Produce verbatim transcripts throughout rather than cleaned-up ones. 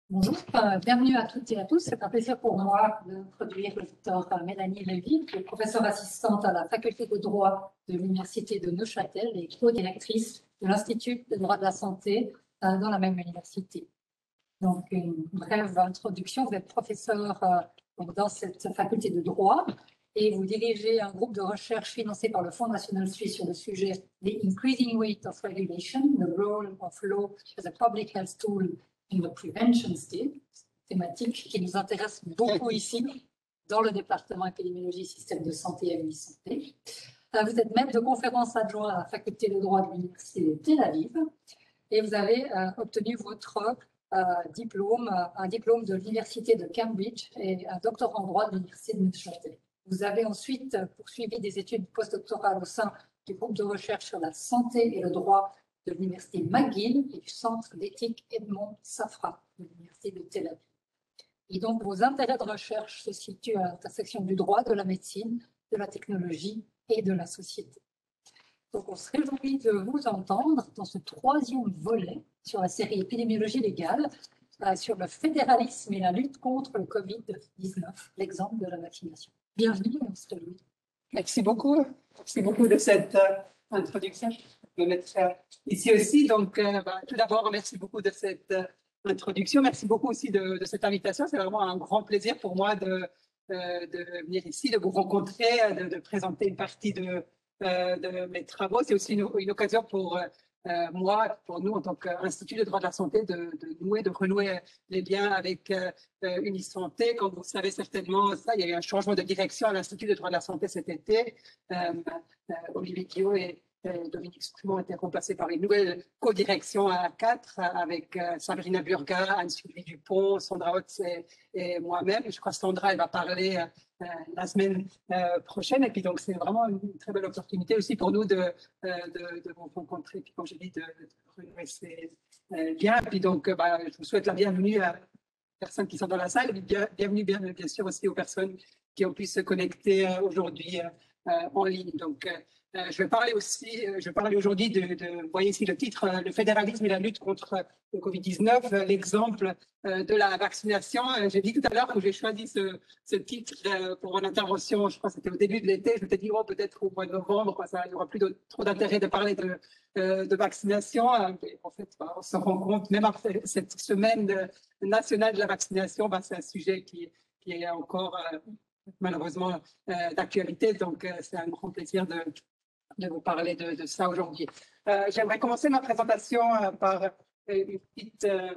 Bonjour, euh, bienvenue à toutes et à tous. C'est un plaisir pour moi d'introduire le docteur Mélanie Lévy, qui est professeure assistante à la faculté de droit de l'Université de Neuchâtel et co-directrice de l'Institut de droit de la santé euh, dans la même université. Donc, une brève introduction. Vous êtes professeur euh, dans cette faculté de droit et vous dirigez un groupe de recherche financé par le Fonds national suisse sur le sujet The Increasing Weight of Regulation, the Role of Law as a Public Health Tool in the Prevention State, thématique qui nous intéresse beaucoup ici dans le département épidémiologie, système de santé et santé. Vous êtes maître de conférence adjoint à la faculté de droit de l'Université de Tel Aviv et vous avez euh, obtenu votre euh, diplôme, un diplôme de l'Université de Cambridge et un doctorat en droit de l'Université de Neuchâtel. Vous avez ensuite poursuivi des études postdoctorales au sein du groupe de recherche sur la santé et le droit de l'Université McGill et du Centre d'éthique Edmond Safra de l'Université de Tel Aviv. Et donc, vos intérêts de recherche se situent à l'intersection du droit, de la médecine, de la technologie et de la société. Donc, on se réjouit de vous entendre dans ce troisième volet sur la série Épidémiologie légale, euh, sur le fédéralisme et la lutte contre le Covid dix-neuf, l'exemple de la vaccination. Bienvenue, M. Louis. Merci beaucoup. Merci beaucoup de cette euh, introduction. Je vais me mettre euh, ici aussi. Donc, euh, bah, tout d'abord, merci beaucoup de cette euh, introduction. Merci beaucoup aussi de, de cette invitation. C'est vraiment un grand plaisir pour moi de, euh, de venir ici, de vous rencontrer, de, de présenter une partie de, euh, de mes travaux. C'est aussi une, une occasion pour euh, moi, pour nous, en tant qu'Institut de droit de la santé, de, de nouer, de renouer les liens avec euh, Unisanté. Comme vous savez certainement, ça, il y a eu un changement de direction à l'Institut de droit de la santé cet été. Euh, euh, Olivier Guillot et euh, Dominique Strument ont été remplacés par une nouvelle co-direction à quatre avec euh, Sabrina Burga, Anne-Sylvie Dupont, Sandra Hotz et, et moi-même. Je crois que Sandra, elle va parler euh, la semaine euh, prochaine. Et puis, donc, c'est vraiment une très belle opportunité aussi pour nous de, euh, de, de vous rencontrer. Puis, comme j'ai dit, de, de renouer ces euh, liens. Puis, donc, bah, je vous souhaite la bienvenue à personnes qui sont dans la salle, et bien, bienvenue bien, bien sûr aussi aux personnes qui ont pu se connecter euh, aujourd'hui euh, en ligne. Donc, euh, je vais parler aussi, euh, je vais parler aujourd'hui de, de, vous voyez ici le titre, euh, le fédéralisme et la lutte contre le Covid dix-neuf, euh, l'exemple euh, de la vaccination. Euh, j'ai dit tout à l'heure que j'ai choisi ce, ce titre euh, pour mon intervention, je crois que c'était au début de l'été, je m'étais dit, oh, peut-être au mois de novembre, quoi, ça, il n'y aura plus de, trop d'intérêt de parler de, euh, de vaccination. Euh, en fait, bah, on se rend compte, même après cette semaine de, nationale de la vaccination, bah, c'est un sujet qui, qui est encore euh, malheureusement euh, d'actualité. Donc, euh, c'est un grand plaisir de, de vous parler de, de ça aujourd'hui. Euh, J'aimerais commencer ma présentation euh, par euh, une petite euh,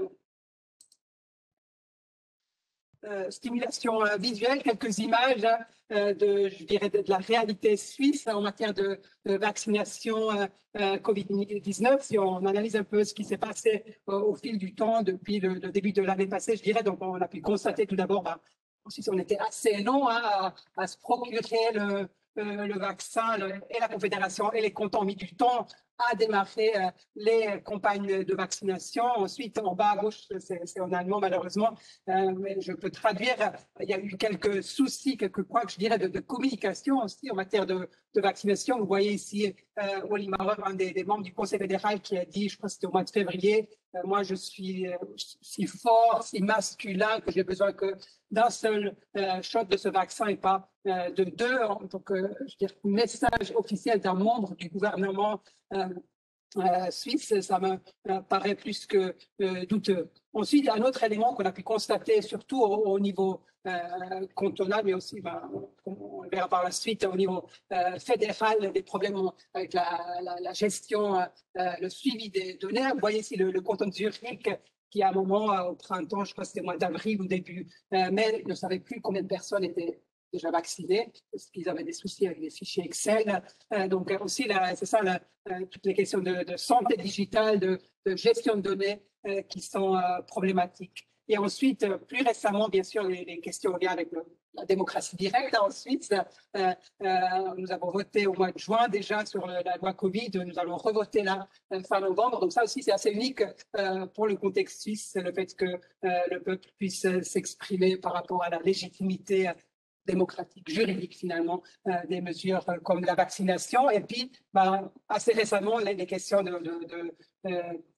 euh, stimulation euh, visuelle, quelques images euh, de, je dirais, de, de la réalité suisse en matière de, de vaccination euh, euh, Covid dix-neuf. Si on analyse un peu ce qui s'est passé euh, au fil du temps depuis le, le début de l'année passée, je dirais, donc on a pu constater tout d'abord, bah, ensuite on était assez long hein, à, à se procurer le, euh, le vaccin le, et la Confédération et les cantons ont mis du temps à démarrer euh, les campagnes de vaccination. Ensuite, en bas à gauche, c'est en allemand malheureusement, euh, mais je peux traduire, il y a eu quelques soucis, quelques points que je dirais de, de communication aussi en matière de, de vaccination. Vous voyez ici euh, Wally Maurer, un des, des membres du Conseil fédéral qui a dit, je crois que c'était au mois de février, euh, moi je suis euh, si fort, si masculin que j'ai besoin que d'un seul euh, shot de ce vaccin et pas euh, de deux. Donc, euh, je veux dire, message officiel d'un membre du gouvernement euh, euh, suisse, ça me euh, paraît plus que euh, douteux. Ensuite, un autre élément qu'on a pu constater, surtout au, au niveau euh, cantonal, mais aussi, ben, on verra par la suite, au niveau euh, fédéral, des problèmes avec la, la, la gestion, euh, le suivi des données. Vous voyez ici le, le canton de Zurich qui, à un moment, euh, au printemps, je crois que c'était au mois d'avril ou début euh, mai, ne savait plus combien de personnes étaient déjà vaccinés, parce qu'ils avaient des soucis avec les fichiers Excel. Euh, donc aussi, c'est ça, la, euh, toutes les questions de, de santé digitale, de, de gestion de données euh, qui sont euh, problématiques. Et ensuite, euh, plus récemment, bien sûr, les, les questions liées avec le, la démocratie directe. Ensuite, euh, euh, nous avons voté au mois de juin déjà sur le, la loi Covid. Nous allons revoter là fin novembre. Donc ça aussi, c'est assez unique euh, pour le contexte suisse, le fait que euh, le peuple puisse s'exprimer par rapport à la légitimité démocratique, juridique finalement, euh, des mesures euh, comme la vaccination. Et puis, bah, assez récemment, les, les questions de, de, de,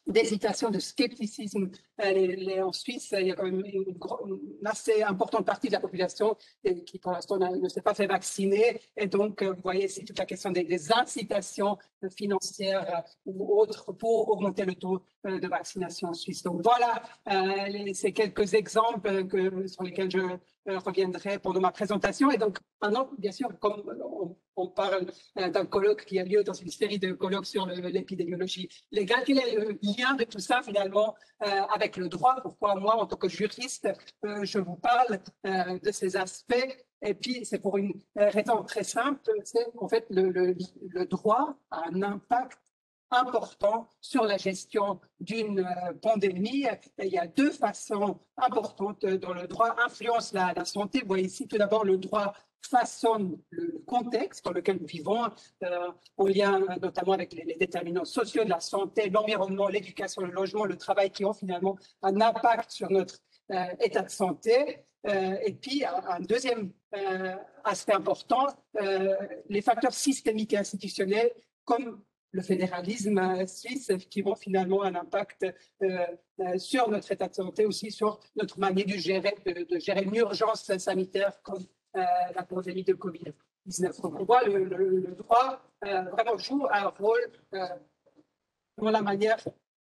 d'hésitation, de scepticisme. Les, les, en Suisse, il y a quand même une, une assez importante partie de la population qui, pour l'instant, ne s'est pas fait vacciner. Et donc, vous voyez, c'est toute la question des, des incitations financières ou autres pour augmenter le taux de vaccination en Suisse. Donc, voilà euh, les, ces quelques exemples que, sur lesquels je euh, reviendrai pendant ma présentation. Et donc, maintenant, bien sûr, comme on, on parle euh, d'un colloque qui a lieu dans une série de colloques sur l'épidémiologie légale, quel est le lien de tout ça, finalement, euh, avec le droit? Pourquoi moi, en tant que juriste, euh, je vous parle euh, de ces aspects? Et puis, c'est pour une raison très simple, c'est qu'en fait, le, le, le droit a un impact important sur la gestion d'une euh, pandémie. Et il y a deux façons importantes dont le droit influence la, la santé. Vous voyez ici, tout d'abord, le droit façonne le contexte dans lequel nous vivons, euh, en lien notamment avec les, les déterminants sociaux de la santé, l'environnement, l'éducation, le logement, le travail, qui ont finalement un impact sur notre euh, état de santé. Euh, et puis, un deuxième euh, aspect important, euh, les facteurs systémiques et institutionnels, comme le fédéralisme suisse, qui vont finalement un impact euh, euh, sur notre état de santé, aussi sur notre manière de gérer, de, de gérer une urgence sanitaire comme euh, la pandémie de Covid dix-neuf. Donc, on voit le, le, le droit euh, vraiment joue un rôle euh, dans la manière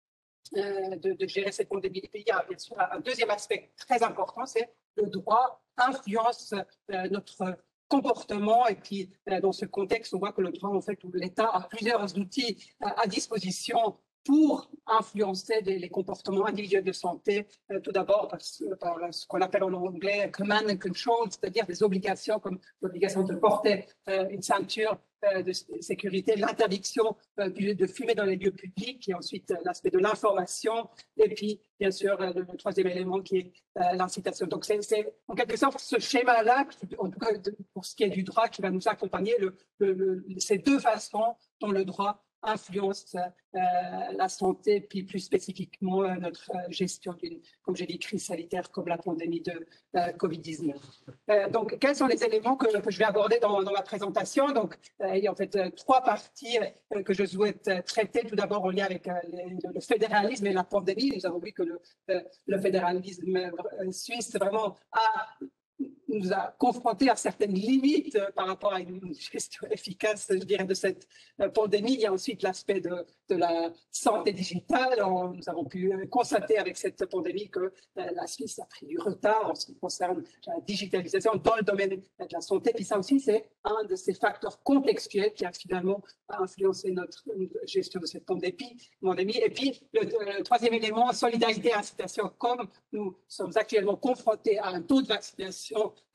euh, de, de gérer cette pandémie. Et il y a bien sûr un deuxième aspect très important, c'est le droit influence euh, notre comportement. Et puis, euh, dans ce contexte, on voit que le droit, en fait, où l'État a plusieurs outils euh, à disposition pour influencer les, les comportements individuels de santé, euh, tout d'abord par, par ce qu'on appelle en anglais command and control, c'est-à-dire des obligations comme l'obligation de porter euh, une ceinture euh, de sécurité, l'interdiction euh, de fumer dans les lieux publics, et ensuite euh, l'aspect de l'information, et puis bien sûr euh, le, le troisième élément qui est euh, l'incitation. Donc c'est en quelque sorte ce schéma-là, en tout cas de, pour ce qui est du droit, qui va nous accompagner, le, le, le, ces deux façons dont le droit influence euh, la santé, puis plus spécifiquement euh, notre euh, gestion d'une, comme j'ai dit, crise sanitaire comme la pandémie de euh, Covid dix-neuf. Euh, donc, quels sont les éléments que, que je vais aborder dans, dans ma présentation? Donc, euh, il y a en fait euh, trois parties euh, que je souhaite euh, traiter. Tout d'abord, en lien avec euh, les, le fédéralisme et la pandémie. Nous avons vu que le, euh, le fédéralisme euh, suisse vraiment a nous a confrontés à certaines limites euh, par rapport à une gestion efficace, je dirais, de cette euh, pandémie. Il y a ensuite l'aspect de, de la santé digitale. On, nous avons pu euh, constater avec cette pandémie que euh, la Suisse a pris du retard en ce qui concerne la digitalisation dans le domaine de la santé. Puis ça aussi, c'est un de ces facteurs contextuels qui a finalement influencé notre gestion de cette pandémie. pandémie. Et puis, le, le troisième élément, solidarité et incitation. Comme nous sommes actuellement confrontés à un taux de vaccination Euh,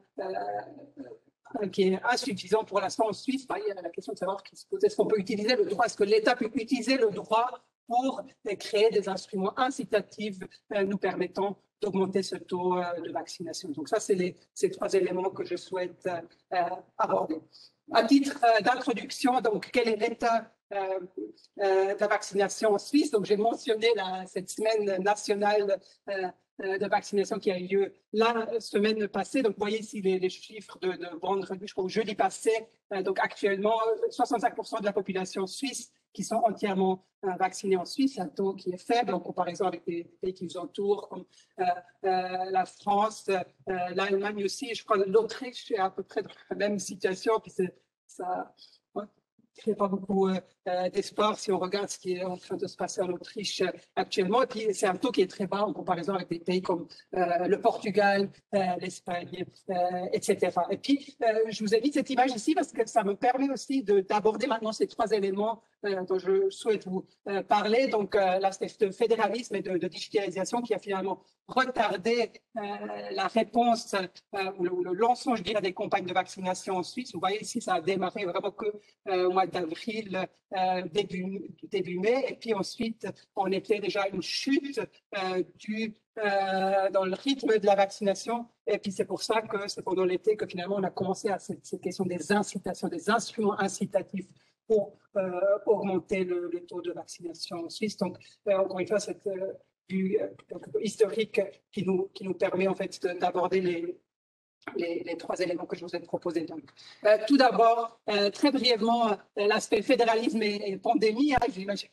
euh, qui est insuffisant pour l'instant en Suisse, bah, il y a la question de savoir est-ce qu'on peut utiliser le droit, est-ce que l'État peut utiliser le droit pour euh, créer des instruments incitatifs euh, nous permettant d'augmenter ce taux euh, de vaccination. Donc ça, c'est les ces trois éléments que je souhaite euh, aborder. À titre euh, d'introduction, donc quel est l'état euh, euh, de la vaccination en Suisse? Donc j'ai mentionné la, cette semaine nationale euh, de vaccination qui a eu lieu la semaine passée. Donc, vous voyez ici les, les chiffres de, de vendredi, je crois, au jeudi passé. Euh, donc, actuellement, soixante-cinq pour cent de la population suisse qui sont entièrement euh, vaccinés en Suisse, un taux qui est faible en comparaison avec les pays qui nous entourent, comme euh, euh, la France, euh, l'Allemagne aussi. Je crois que l'Autriche est à peu près dans la même situation. Puis ça ouais, ne fait pas beaucoup euh, d'espoir si on regarde ce qui est en train de se passer en Autriche euh, actuellement. Et puis, c'est un taux qui est très bas en comparaison avec des pays comme euh, le Portugal, euh, l'Espagne, euh, et cetera. Et puis, euh, je vous ai mis cette image ici parce que ça me permet aussi d'aborder maintenant ces trois éléments euh, dont je souhaite vous euh, parler. Donc, euh, l'aspect de fédéralisme et de, de digitalisation qui a finalement retardé euh, la réponse euh, ou, le, ou le lancement, je dirais, des campagnes de vaccination en Suisse. Vous voyez ici, ça a démarré vraiment que euh, au mois d'avril, euh, début, début mai. Et puis ensuite, on était déjà une chute euh, du, euh, dans le rythme de la vaccination. Et puis c'est pour ça que c'est pendant l'été que finalement on a commencé à cette, cette question des incitations, des instruments incitatifs pour euh, augmenter le, le taux de vaccination en Suisse. Donc, euh, encore une fois, cette euh, vue euh, historique qui nous, qui nous permet en fait d'aborder les, les, les trois éléments que je vous ai proposés. Donc, euh, tout d'abord, euh, très brièvement, euh, l'aspect fédéralisme et, et pandémie. Hein, j'imagine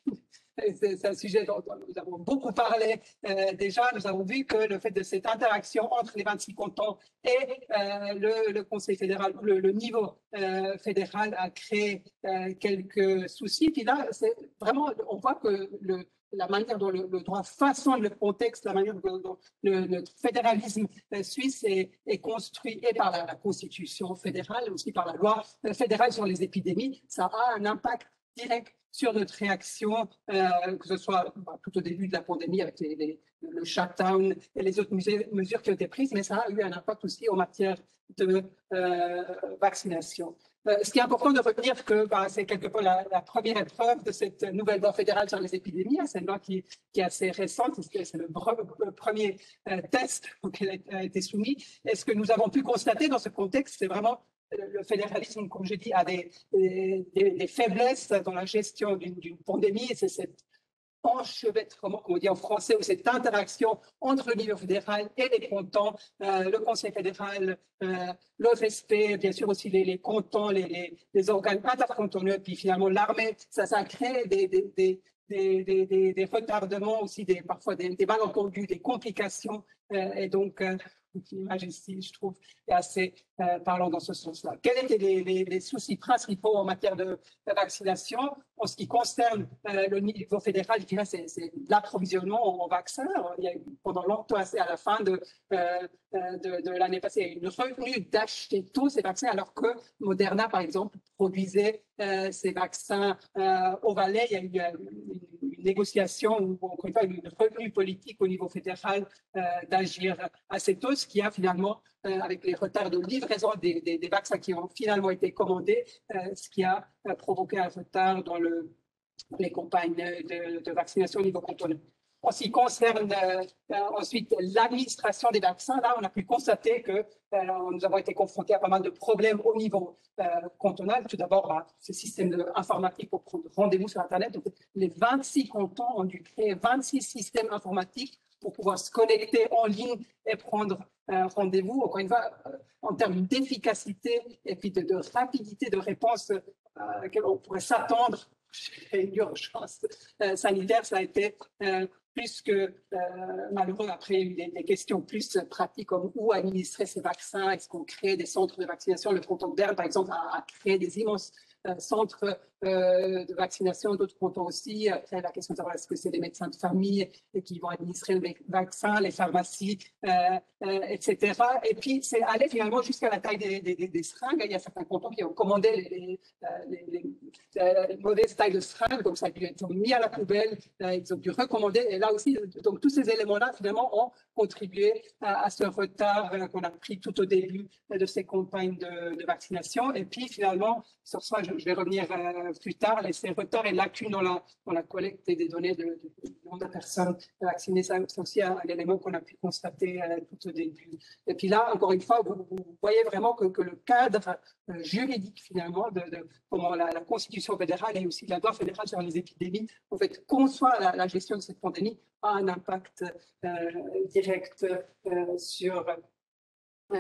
c'est un sujet dont, dont nous avons beaucoup parlé euh, déjà. Nous avons vu que le fait de cette interaction entre les vingt-six cantons et euh, le, le Conseil fédéral, le, le niveau euh, fédéral a créé euh, quelques soucis. Puis là, c'est vraiment, on voit que le, la manière dont le, le droit façonne le contexte, la manière dont, dont le, le fédéralisme suisse est, est construit et par la, la Constitution fédérale, et aussi par la loi fédérale sur les épidémies, ça a un impact direct sur notre réaction, euh, que ce soit bah, tout au début de la pandémie avec les, les, le shutdown et les autres mesures, mesures qui ont été prises, mais ça a eu un impact aussi en matière de euh, vaccination. Euh, ce qui est important de retenir que bah, c'est quelque part la, la première épreuve de cette nouvelle loi fédérale sur les épidémies. C'est une loi qui, qui est assez récente, c'est le, le premier euh, test auquel a été soumis. Et ce que nous avons pu constater dans ce contexte, c'est vraiment le fédéralisme, comme je dis, a des, des, des faiblesses dans la gestion d'une pandémie, et c'est cette enchevêtrement, comme on dit en français, ou cette interaction entre le niveau fédéral et les cantons, euh, le Conseil fédéral, euh, l'O F S P, bien sûr aussi les, les cantons, les, les, les organes intercantonaux, puis finalement l'armée, ça, ça crée des, des, des, des, des, des, des retardements aussi, des, parfois des, des malentendus, des complications, euh, et donc euh, l'image ici, je trouve, est assez euh, parlant dans ce sens-là. Quels étaient les, les, les soucis principaux en matière de, de vaccination? En ce qui concerne euh, le niveau fédéral, je dirais c'est l'approvisionnement en vaccins. Il y a eu pendant longtemps, à la fin de, euh, de, de l'année passée, il y a eu une revenue d'acheter tous ces vaccins, alors que Moderna, par exemple, produisait euh, ces vaccins euh, au Valais. Il y a eu euh, une, une négociation, ou encore une fois, une revenue politique au niveau fédéral euh, d'agir assez tôt, ce qui a finalement, euh, avec les retards de livraison des, des, des vaccins qui ont finalement été commandés, euh, ce qui a euh, provoqué un retard dans le, les campagnes de, de vaccination au niveau cantonal. En ce qui concerne euh, ensuite l'administration des vaccins, là, on a pu constater que euh, nous avons été confrontés à pas mal de problèmes au niveau euh, cantonal. Tout d'abord, bah, ce système informatique pour prendre rendez-vous sur Internet. Donc, les vingt-six cantons ont dû créer vingt-six systèmes informatiques pour pouvoir se connecter en ligne et prendre euh, rendez-vous. Encore une fois, euh, en termes d'efficacité et puis de, de rapidité de réponse euh, à laquelle on pourrait s'attendre, une urgence euh, sanitaire, ça a été euh, plus que euh, malheureux. Après, il y a eu des, des questions plus pratiques comme où administrer ces vaccins, est-ce qu'on crée des centres de vaccination? Le canton de Berne, par exemple, a, a créé des immenses euh, centres euh, de vaccination, d'autres cantons aussi. Après, la question de savoir est-ce que c'est des médecins de famille qui vont administrer le vaccin, les pharmacies, euh, euh, et cetera. Et puis, c'est allé finalement jusqu'à la taille des, des, des seringues. Il y a certains cantons qui ont commandé les, les, les, les, les mauvaises tailles de seringues, donc ça a dû être mis à la poubelle, euh, ils ont dû recommander. Et là aussi, donc tous ces éléments-là, finalement, ont contribué à, à ce retard euh, qu'on a pris tout au début de ces campagnes de, de vaccination. Et puis, finalement, sur ça, je, je vais revenir euh, plus tard, les, ces retards et lacunes dans la, dans la collecte des données de, de, de nombre de personnes vaccinées, c'est aussi un, un élément qu'on a pu constater euh, tout au début. Et puis là, encore une fois, vous, vous voyez vraiment que, que le cadre euh, juridique, finalement, de, de comment la, la Constitution fédérale et aussi la loi fédérale sur les épidémies, en fait, conçoit la, la gestion de cette pandémie, a un impact euh, direct euh, sur, euh,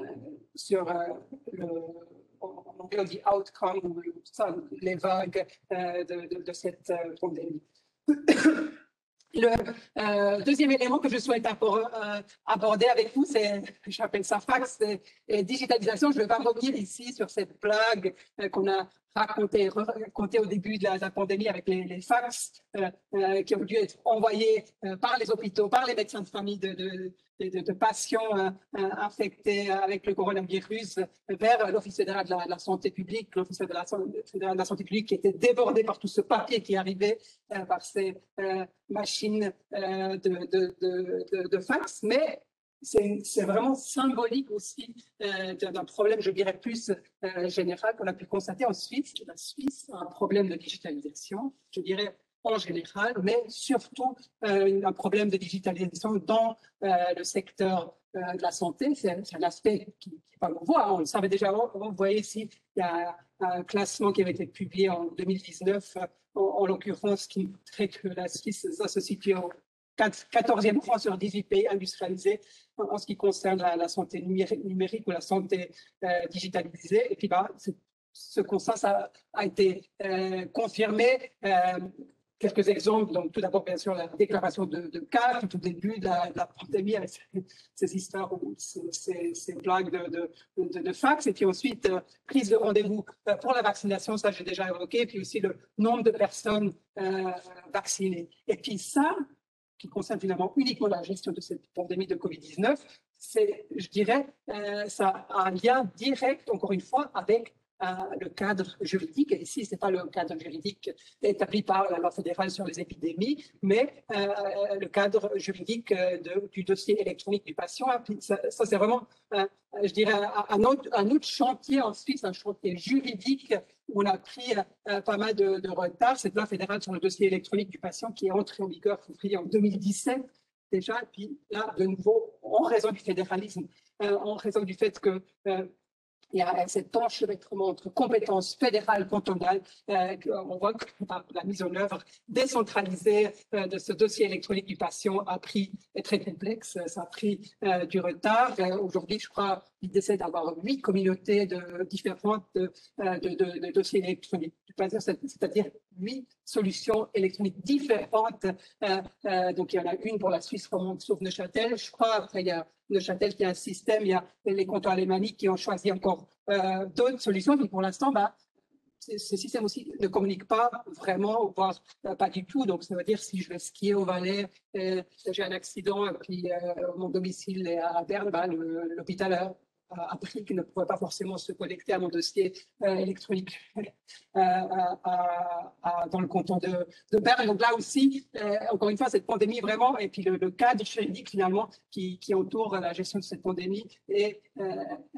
sur euh, le en anglais on dit outcome, ça, les vagues euh, de, de, de cette euh, pandémie. Le euh, deuxième élément que je souhaite euh, aborder avec vous, c'est, j'appelle ça fax et, et digitalisation. Je ne vais pas revenir ici sur cette blague euh, qu'on a racontée raconté au début de la, de la pandémie avec les, les fax euh, euh, qui ont dû être envoyés euh, par les hôpitaux, par les médecins de famille de, de, de, de patients euh, infectés avec le coronavirus vers l'Office fédéral de la, de la santé publique, l'Office fédéral de la santé publique qui était débordé par tout ce papier qui arrivait euh, par ces euh, machines euh, de, de, de, de, de fax, mais c'est vraiment symbolique aussi euh, d'un problème, je dirais, plus euh, général qu'on a pu constater en Suisse. La Suisse a un problème de digitalisation, je dirais, en général, mais surtout euh, un problème de digitalisation dans euh, le secteur euh, de la santé. C'est un aspect qui n'est pas nouveau, hein. On le savait déjà avant. Vous voyez ici, il y a un classement qui avait été publié en deux mille dix-neuf, en, en l'occurrence, qui montrait que la Suisse ça se situe au quatorzième rang sur dix-huit pays industrialisés en, en ce qui concerne la, la santé numérique, numérique ou la santé euh, digitalisée. Et puis, bah, ce constat ça a été euh, confirmé euh, quelques exemples. Donc, tout d'abord, bien sûr, la déclaration de, de cas tout au début de la, de la pandémie avec ces, ces histoires, ces, ces blagues de, de, de, de fax. Et puis ensuite, euh, prise de rendez-vous euh, pour la vaccination, ça j'ai déjà évoqué. Puis aussi le nombre de personnes euh, vaccinées. Et puis ça, qui concerne finalement uniquement la gestion de cette pandémie de Covid dix-neuf, c'est, je dirais, euh, ça a un lien direct, encore une fois, avec euh, le cadre juridique. Et ici, ce n'est pas le cadre juridique établi par la loi fédérale sur les épidémies, mais euh, le cadre juridique de, du dossier électronique du patient. Ça, ça c'est vraiment, euh, je dirais, un autre, un autre chantier en Suisse, un chantier juridique où on a pris euh, pas mal de, de retard. Cette loi fédérale sur le dossier électronique du patient qui est entrée en vigueur en deux mille dix-sept déjà, et puis là, de nouveau, en raison du fédéralisme, euh, en raison du fait que euh, il y a cet enchevêtrement entre compétences fédérales, cantonales. Euh, on voit que la mise en œuvre décentralisée euh, de ce dossier électronique du patient a pris, est très complexe, ça a pris euh, du retard. Euh, Aujourd'hui, je crois, il essaie d'avoir huit communautés de, différentes de, de, de, de dossiers électroniques du patient, c'est-à-dire huit solutions électroniques différentes. Euh, euh, donc, il y en a une pour la Suisse romande, sauf Neuchâtel, je crois. Après, il y a Neuchâtel qui a un système, il y a les cantons alémaniques qui ont choisi encore euh, d'autres solutions, mais pour l'instant, bah, ce système aussi ne communique pas vraiment, voire euh, pas du tout. Donc, ça veut dire si je vais skier au Valais, euh, j'ai un accident et puis euh, mon domicile est à Berne, bah, l'hôpital a, a appris qu'il ne pouvait pas forcément se connecter à mon dossier euh, électronique euh, à, à, dans le canton de, de Berne. Donc là aussi, euh, encore une fois, cette pandémie vraiment, et puis le, le cadre juridique finalement qui, qui entoure la gestion de cette pandémie et, euh,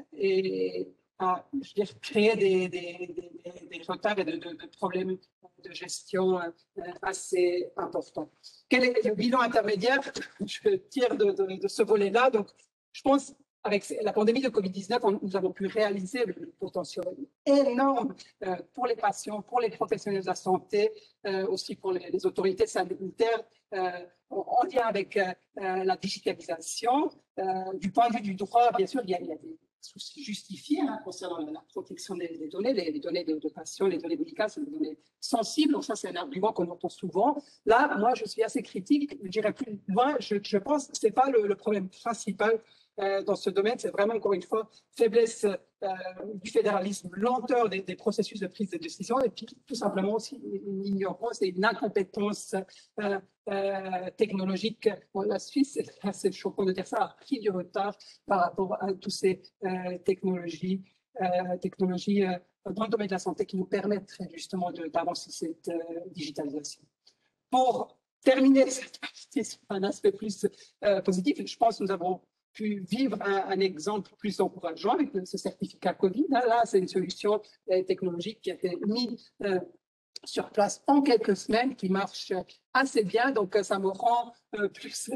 et à, je veux dire, créer des, des, des, des retards et de, de, de problèmes de gestion euh, assez importants. Quel est le bilan intermédiaire que je tire de, de, de ce volet-là? Donc, je pense avec la pandémie de Covid dix-neuf, on, nous avons pu réaliser le potentiel énorme euh, pour les patients, pour les professionnels de la santé, euh, aussi pour les, les autorités sanitaires, euh, en, en lien avec euh, la digitalisation. Euh, du point de vue du droit, bien sûr, il y a, il y a des soucis justifiés hein, concernant la, la protection des, des données, les, les données de, de patients, les données médicales, c'est des données sensibles. Donc ça, c'est un argument qu'on entend souvent. Là, moi, je suis assez critique. Je dirais plus loin. Je, je pense que c'est pas le, le problème principal euh, dans ce domaine. C'est vraiment, encore une fois, faiblesse euh, du fédéralisme, lenteur des, des processus de prise de décision et puis tout simplement aussi une ignorance et une incompétence euh, euh, technologique. Bon, la Suisse, c'est choquant de dire ça, a pris du retard par rapport à toutes ces euh, technologies, euh, technologies euh, dans le domaine de la santé qui nous permettraient justement d'avancer cette euh, digitalisation. Pour terminer cette partie sur un aspect plus euh, positif, je pense que nous avons pu vivre un, un exemple plus encourageant avec ce certificat Covid. Là, c'est une solution euh, technologique qui a été mise euh, sur place en quelques semaines, qui marche assez bien. Donc, ça me rend euh, plus...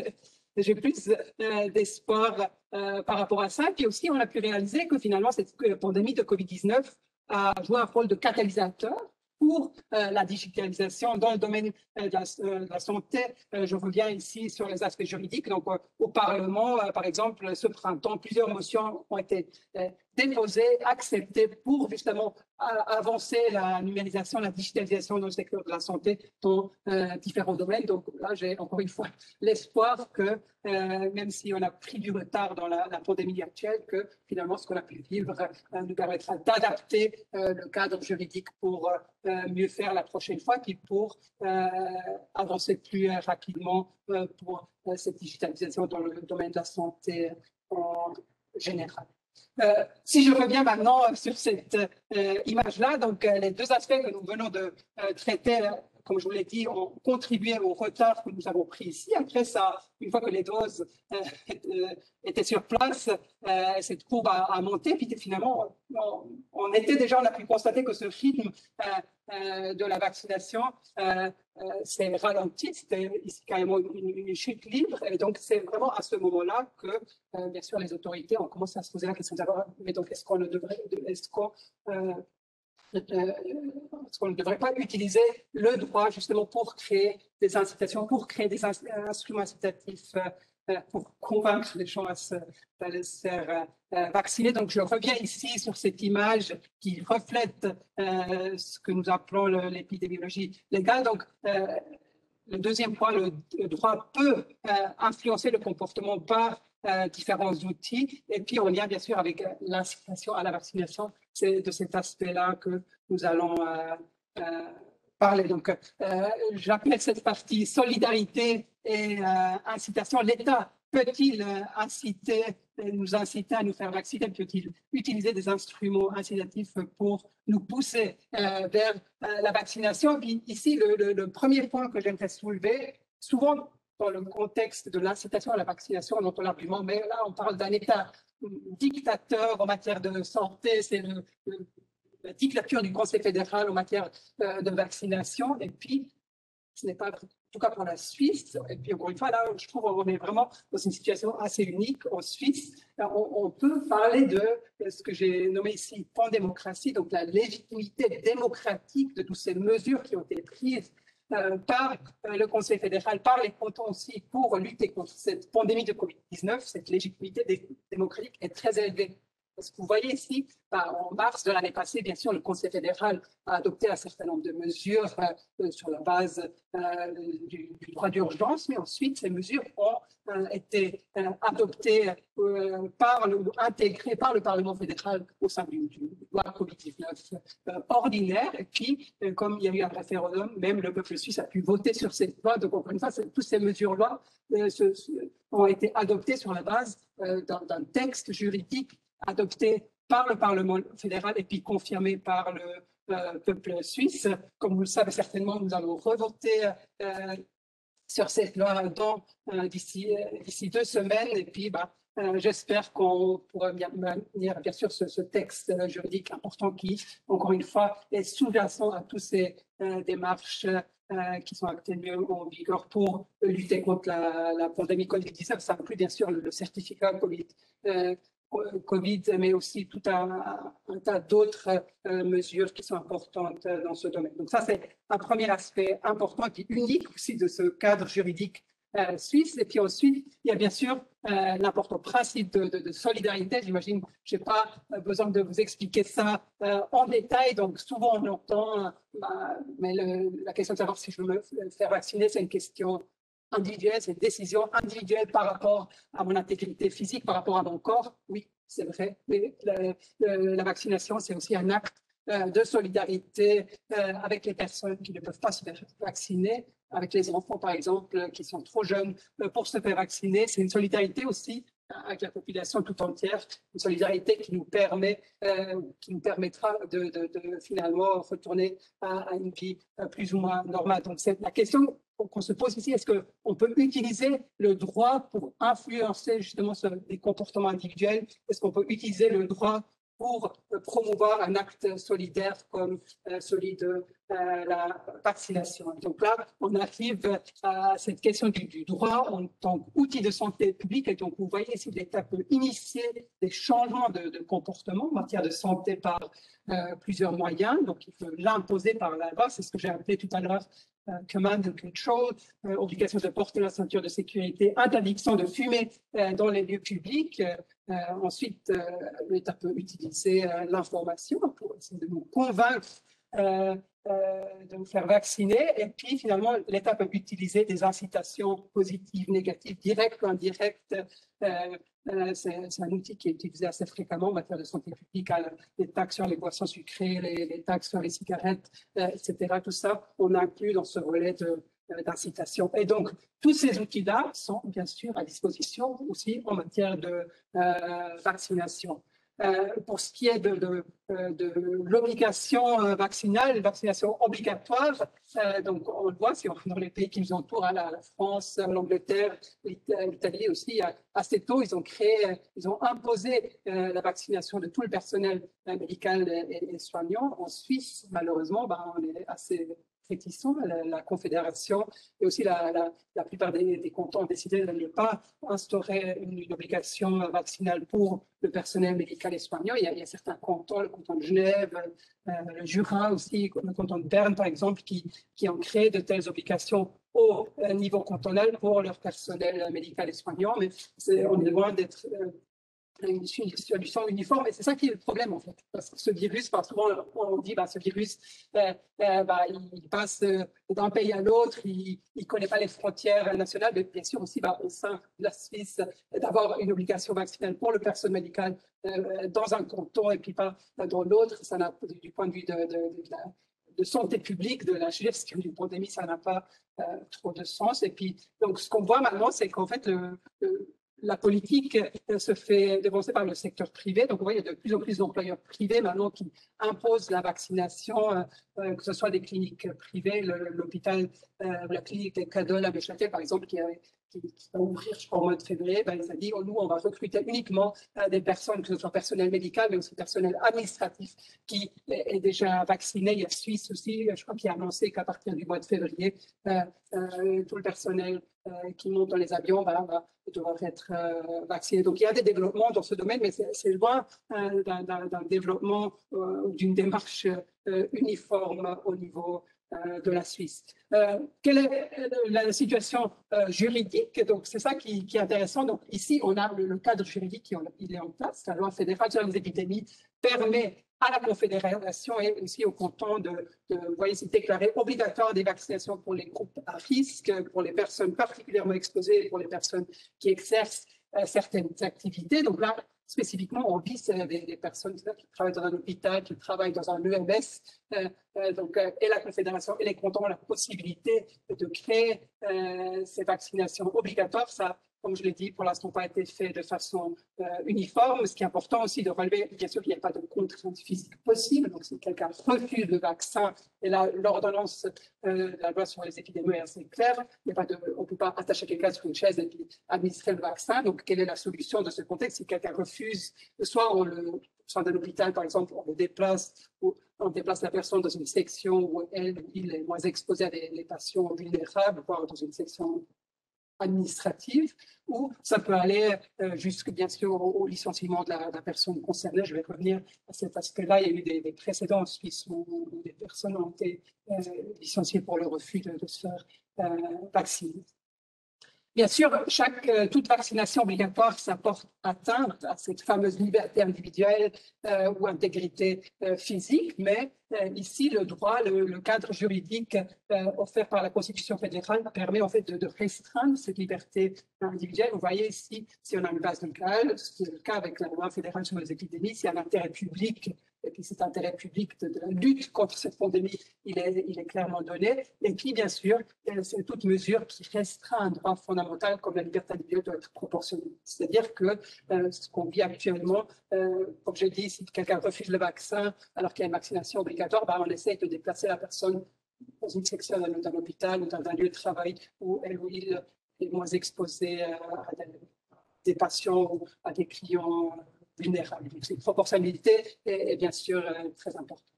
J'ai plus euh, d'espoir euh, par rapport à ça. Puis aussi, on a pu réaliser que finalement, cette pandémie de Covid dix-neuf a joué un rôle de catalyseur pour euh, la digitalisation dans le domaine euh, de, la, euh, de la santé. Euh, je reviens ici sur les aspects juridiques. Donc, euh, au Parlement, euh, par exemple, ce printemps, plusieurs motions ont été euh, déposées, acceptées pour justement avancer la numérisation, la digitalisation dans le secteur de la santé dans euh, différents domaines. Donc là, j'ai encore une fois l'espoir que, euh, même si on a pris du retard dans la, la pandémie actuelle, que finalement, ce qu'on a pu vivre euh, nous permettra d'adapter euh, le cadre juridique pour euh, mieux faire la prochaine fois, puis pour euh, avancer plus euh, rapidement euh, pour euh, cette digitalisation dans le domaine de la santé en général. Euh, si je reviens maintenant sur cette euh, image-là, donc euh, les deux aspects que nous venons de euh, traiter, euh, comme je vous l'ai dit, ont contribué au retard que nous avons pris ici. Après ça, une fois que les doses euh, étaient sur place, euh, cette courbe a, a monté. Puis finalement, on, on était déjà, on a pu constater que ce rythme euh, euh, de la vaccination euh, euh, s'est ralenti. C'était ici carrément une, une chute libre. Et donc, c'est vraiment à ce moment-là que, euh, bien sûr, les autorités ont commencé à se poser la question de savoir, mais donc, est-ce qu'on ne devrait, est-ce qu'on euh, Est-ce qu'on ne devrait pas utiliser le droit justement pour créer des incitations, pour créer des instruments incitatifs euh, pour convaincre les gens à se, d'aller se faire euh, vacciner. Donc, je reviens ici sur cette image qui reflète euh, ce que nous appelons l'épidémiologie légale. Donc, euh, le deuxième point, le, le droit peut euh, influencer le comportement par euh, différents outils. Et puis, on lien bien sûr avec euh, l'incitation à la vaccination. C'est de cet aspect-là que nous allons euh, euh, parler. Donc, euh, j'appelle cette partie solidarité et euh, incitation. L'État peut-il euh, inciter, nous inciter à nous faire vacciner? Peut-il utiliser des instruments incitatifs pour nous pousser euh, vers euh, la vaccination? Puis ici, le, le, le premier point que j'aimerais soulever, souvent dans le contexte de l'incitation à la vaccination, on entend l'argument, mais là, on parle d'un État dictateur en matière de santé, c'est le, le la dictature du Conseil fédéral en matière euh, de vaccination. Et puis, ce n'est pas, en tout cas pour la Suisse. Et puis, encore une fois, là, je trouve qu'on est vraiment dans une situation assez unique en Suisse. On, on peut parler de ce que j'ai nommé ici pandémocratie, donc la légitimité démocratique de toutes ces mesures qui ont été prises euh, par euh, le Conseil fédéral, par les cantons aussi, pour lutter contre cette pandémie de covid dix-neuf. Cette légitimité démocratique est très élevée. Parce que vous voyez ici, bah, en mars de l'année passée, bien sûr, le Conseil fédéral a adopté un certain nombre de mesures euh, sur la base euh, du, du droit d'urgence, mais ensuite, ces mesures ont euh, été euh, adoptées, euh, par le, intégrées par le Parlement fédéral au sein du, du loi covid dix-neuf euh, ordinaire. Et puis, euh, comme il y a eu un référendum, même le peuple suisse a pu voter sur cette loi. Donc, encore une fois, toutes ces mesures-là euh, se, se, ont été adoptées sur la base euh, d'un texte juridique adopté par le Parlement fédéral et puis confirmé par le euh, peuple suisse. Comme vous le savez certainement, nous allons revoter euh, sur cette loi euh, d'ici euh, d'ici deux semaines. Et puis, bah, euh, j'espère qu'on pourra bien maintenir, bien sûr, ce, ce texte juridique important qui, encore une fois, est sous-jacent à toutes ces euh, démarches euh, qui sont actuellement en vigueur pour lutter contre la, la pandémie covid dix-neuf. Ça inclut, bien sûr, le, le certificat Covid. Euh, Covid, mais aussi tout un, un tas d'autres euh, mesures qui sont importantes euh, dans ce domaine. Donc ça, c'est un premier aspect important qui est unique aussi de ce cadre juridique euh, suisse. Et puis ensuite, il y a bien sûr euh, l'important principe de, de, de solidarité. J'imagine, je n'ai pas besoin de vous expliquer ça euh, en détail. Donc souvent, on entend, euh, bah, mais le, la question de savoir si je veux me faire vacciner, c'est une question individuelle, c'est une décision individuelle par rapport à mon intégrité physique, par rapport à mon corps. Oui, c'est vrai, mais la, la, la vaccination, c'est aussi un acte euh, de solidarité euh, avec les personnes qui ne peuvent pas se faire vacciner, avec les enfants, par exemple, qui sont trop jeunes euh, pour se faire vacciner. C'est une solidarité aussi avec la population tout entière, une solidarité qui nous permet, euh, qui nous permettra de, de, de finalement retourner à, à une vie euh, plus ou moins normale. Donc, c'est la question qu'on se pose ici, est-ce qu'on peut utiliser le droit pour influencer justement ce, les comportements individuels? Est-ce qu'on peut utiliser le droit pour promouvoir un acte solidaire comme euh, celui de euh, la vaccination? Donc là, on arrive à cette question du, du droit en tant qu'outil de santé publique. Et donc, vous voyez ici, l'État peut initier des changements de, de comportement en matière de santé par euh, plusieurs moyens. Donc, il peut l'imposer par la loi. C'est ce que j'ai appelé tout à l'heure Uh, command and control, euh, obligation de porter la ceinture de sécurité, interdiction de fumer euh, dans les lieux publics. Euh, ensuite, euh, l'État peut utiliser euh, l'information pour essayer de nous convaincre euh, euh, de nous faire vacciner. Et puis, finalement, l'État peut utiliser des incitations positives, négatives, directes ou indirectes. Euh, Euh, c'est un outil qui est utilisé assez fréquemment en matière de santé publique, hein, les taxes sur les boissons sucrées, les, les taxes sur les cigarettes, euh, et cetera. Tout ça, on inclut dans ce volet d'incitation. Et donc, tous ces outils-là sont bien sûr à disposition aussi en matière de euh, vaccination. Euh, pour ce qui est de, de, de l'obligation vaccinale, vaccination obligatoire, euh, donc on le voit si on, dans les pays qui nous entourent, hein, la, la France, l'Angleterre, l'Italie aussi, assez tôt, ils ont créé, ils ont imposé euh, la vaccination de tout le personnel euh, médical et, et soignant. En Suisse, malheureusement, ben, on est assez réticents. La, la Confédération et aussi la, la, la plupart des, des cantons ont décidé de ne pas instaurer une, une obligation vaccinale pour le personnel médical et soignant. Il y a, il y a certains cantons, le canton de Genève, euh, le Jura aussi, le canton de Berne par exemple, qui, qui ont créé de telles obligations au niveau cantonal pour leur personnel médical et soignant. Mais on est loin d'être euh, une solution uniforme, et c'est ça qui est le problème en fait, parce que ce virus, parce que souvent on dit bah, ce virus euh, euh, bah, il passe d'un pays à l'autre, il ne connaît pas les frontières nationales, mais bien sûr aussi bah, au sein de la Suisse, d'avoir une obligation vaccinale pour le personnel médical euh, dans un canton et puis pas dans l'autre, ça n'a, du point de vue de, de, de, de la de santé publique, de la gestion d'une pandémie, ça n'a pas euh, trop de sens. Et puis, donc, ce qu'on voit maintenant, c'est qu'en fait, le, le la politique se fait devancer par le secteur privé. Donc, vous voyez, il y a de plus en plus d'employeurs privés maintenant qui imposent la vaccination, euh, que ce soit des cliniques privées, l'hôpital, euh, la clinique des Cadol à Neuchâtel, par exemple, qui, a, qui, qui va ouvrir, je crois, au mois de février. Ben, ils ont dit, oh, nous, on va recruter uniquement euh, des personnes, que ce soit personnel médical, mais aussi personnel administratif, qui est, est déjà vacciné. Il y a Suisse aussi, je crois, qui a annoncé qu'à partir du mois de février, euh, euh, tout le personnel euh, qui monte dans les avions ben, va devoir être euh, vacciné. Donc, il y a des développements dans ce domaine, mais c'est loin euh, d'un développement euh, d'une démarche euh, uniforme au niveau euh, de la Suisse. Euh, quelle est la situation euh, juridique? Donc, c'est ça qui, qui est intéressant. Donc, ici, on a le, le cadre juridique qui il est en place. La loi fédérale sur les épidémies permet à la Confédération et aussi au canton de, de vous voyez, c'est déclaré obligatoire des vaccinations pour les groupes à risque, pour les personnes particulièrement exposées, pour les personnes qui exercent euh, certaines activités. Donc là, spécifiquement, on vise euh, des, des personnes qui travaillent dans un hôpital, qui travaillent dans un E M S. Euh, euh, donc, euh, et la Confédération et les cantons ont la possibilité de créer euh, ces vaccinations obligatoires. Ça, comme je l'ai dit, pour l'instant, pas été fait de façon euh, uniforme. Ce qui est important aussi de relever, bien sûr qu'il n'y a pas de contrainte physique possible. Donc, si quelqu'un refuse le vaccin, et là, l'ordonnance euh, de la loi sur les épidémies est assez claire, il y a pas de, on ne peut pas attacher quelqu'un sur une chaise et puis administrer le vaccin. Donc, quelle est la solution de ce contexte? Si quelqu'un refuse, soit on le, soit dans l'hôpital, par exemple, on le déplace, ou on déplace la personne dans une section où elle ou il est moins exposé à des, des patients vulnérables, voire dans une section administrative, ou ça peut aller euh, jusque, bien sûr, au, au licenciement de la, de la personne concernée. Je vais revenir à cet aspect-là. Il y a eu des, des précédents en Suisse où, où des personnes ont été euh, licenciées pour le refus de, de se faire euh, vacciner. Bien sûr, chaque, euh, toute vaccination obligatoire, ça porte atteinte à cette fameuse liberté individuelle euh, ou intégrité euh, physique, mais euh, ici, le droit, le, le cadre juridique euh, offert par la Constitution fédérale permet en fait de, de restreindre cette liberté individuelle. Vous voyez ici, si on a une base locale, c'est le cas avec la loi fédérale sur les épidémies, s'il y a un intérêt public, et puis cet intérêt public de, de la lutte contre cette pandémie, il est, il est clairement donné. Et puis, bien sûr, c'est toute mesure qui restreint un droit fondamental comme la liberté individuelle doit être proportionnelle. C'est-à-dire que euh, ce qu'on vit actuellement, euh, comme je dis, si quelqu'un refuse le vaccin alors qu'il y a une vaccination obligatoire, ben, on essaie de déplacer la personne dans une section d'un hôpital ou dans un lieu de travail où elle ou il est moins exposé à des, des patients ou à des clients vulnérables. Donc, cette proportionnalité est, est bien sûr euh, très importante.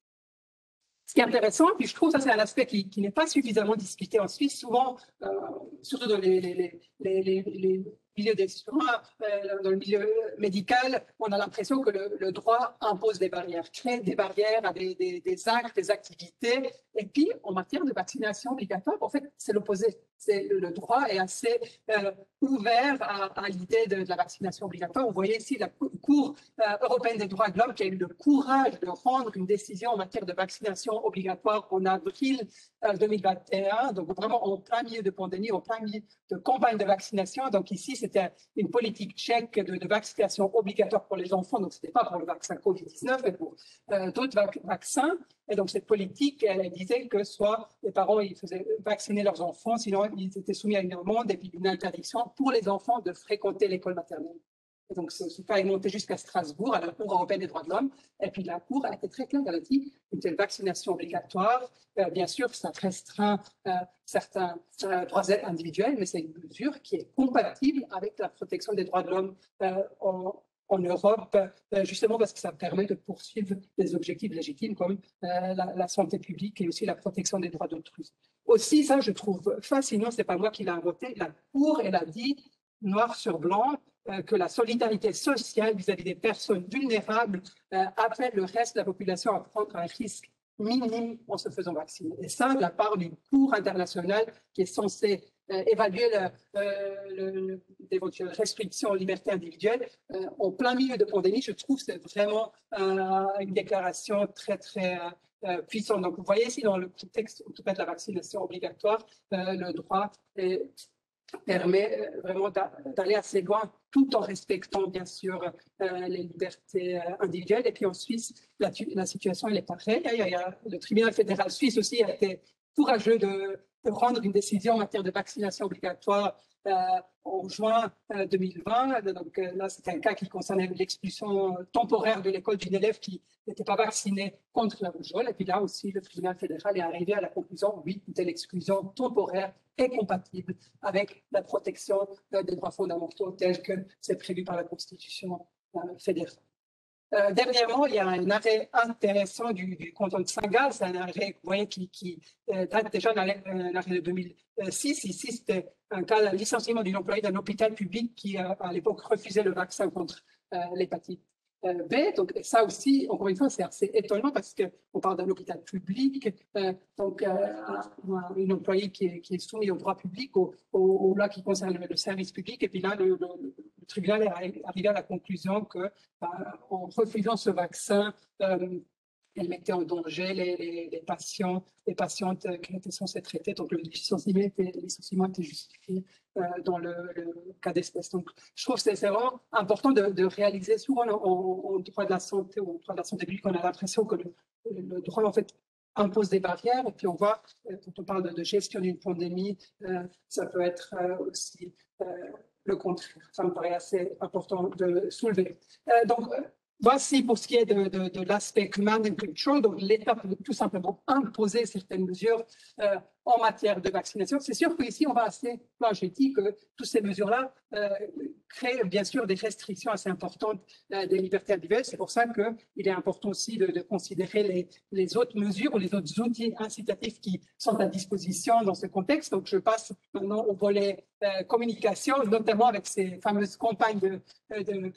Ce qui est intéressant, puis je trouve ça c'est un aspect qui, qui n'est pas suffisamment discuté en Suisse, souvent, euh, surtout dans les, les, les, les, les, les milieux des soins, euh, dans le milieu médical, on a l'impression que le, le droit impose des barrières, crée des barrières à des, des, des actes, des activités. Et puis, en matière de vaccination obligatoire, en fait, c'est l'opposé. Le droit est assez euh, ouvert à, à l'idée de, de la vaccination obligatoire. Vous voyez ici la Cour euh, européenne des droits de l'homme qui a eu le courage de rendre une décision en matière de vaccination obligatoire en avril euh, deux mille vingt et un, donc vraiment en plein milieu de pandémie, en plein milieu de campagne de vaccination. Donc ici, c'était une politique tchèque de, de vaccination obligatoire pour les enfants, donc ce n'était pas pour le vaccin Covid dix-neuf, mais pour euh, d'autres vac vaccins. Et donc cette politique, elle, elle disait que soit les parents ils faisaient vacciner leurs enfants, sinon ils étaient soumis à une amende et puis une interdiction pour les enfants de fréquenter l'école maternelle. Et donc ce, ce cas est monté jusqu'à Strasbourg, à la Cour européenne des droits de l'homme. Et puis la Cour a été très claire, elle a dit une telle vaccination obligatoire, euh, bien sûr, ça restreint euh, certains euh, droits individuels, mais c'est une mesure qui est compatible avec la protection des droits de l'homme euh, en en Europe, euh, justement parce que ça permet de poursuivre des objectifs légitimes comme euh, la, la santé publique et aussi la protection des droits d'autrui. Aussi, ça, je trouve fascinant, c'est pas moi qui l'ai inventé, la Cour, elle a dit noir sur blanc euh, que la solidarité sociale vis-à-vis des personnes vulnérables euh, appelle le reste de la population à prendre un risque minime en se faisant vacciner. Et ça, de la part d'une Cour internationale qui est censée euh, évaluer d'éventuelles restrictions aux libertés individuelles euh, en plein milieu de pandémie, je trouve que c'est vraiment euh, une déclaration très, très euh, puissante. Donc, vous voyez ici dans le contexte en tout cas de la vaccination obligatoire, euh, le droit est permet vraiment d'aller assez loin tout en respectant bien sûr euh, les libertés euh, individuelles. Et puis en Suisse, la, la situation elle est pareille. Il y a, il y a, le tribunal fédéral suisse aussi a été courageux de, de prendre une décision en matière de vaccination obligatoire euh, en juin euh, deux mille vingt. Donc euh, là, c'était un cas qui concernait l'expulsion temporaire de l'école d'une élève qui n'était pas vaccinée contre la rougeole. Et puis là aussi, le tribunal fédéral est arrivé à la conclusion, oui, une telle exclusion temporaire est compatible avec la protection euh, des droits fondamentaux tels que c'est prévu par la Constitution euh, fédérale. Euh, dernièrement, il y a un arrêt intéressant du, du canton de Saint-Gall. C'est un arrêt, vous voyez, qui, qui euh, date déjà d'un arrêt de deux mille six. Ici, c'était un cas de licenciement d'une employée d'un hôpital public qui, euh, à l'époque, refusait le vaccin contre euh, l'hépatite Euh, B. Donc, ça aussi, encore une fois, c'est assez étonnant parce qu'on parle d'un hôpital public, euh, donc euh, une employée qui est, qui est soumise au droit public, au, au, au là qui concerne le, le service public. Et puis là, le, le, le tribunal est arrivé à la conclusion que, bah, en refusant ce vaccin, euh, elle mettait en danger les, les, les patients, les patientes qui étaient censées traiter. Donc, le licenciement était, le licenciement était justifié euh, dans le, le cas d'espèce. Donc, je trouve que c'est vraiment important de, de réaliser souvent en, en droit de la santé ou en droit de la santé publique, on a l'impression que le, le droit, en fait, impose des barrières. Et puis, on voit, quand on parle de, de gestion d'une pandémie, euh, ça peut être euh, aussi euh, le contraire. Ça me paraît assez important de soulever. Euh, donc, voici pour ce qui est de, de, de l'aspect command and control. Donc, l'État peut tout simplement imposer certaines mesures euh, en matière de vaccination. C'est sûr qu'ici, on va assez loin. J'ai dit que toutes ces mesures-là euh, créent bien sûr des restrictions assez importantes euh, des libertés individuelles. C'est pour ça qu'il est important aussi de, de considérer les, les autres mesures ou les autres outils incitatifs qui sont à disposition dans ce contexte. Donc, je passe maintenant au volet euh, communication, notamment avec ces fameuses campagnes de, de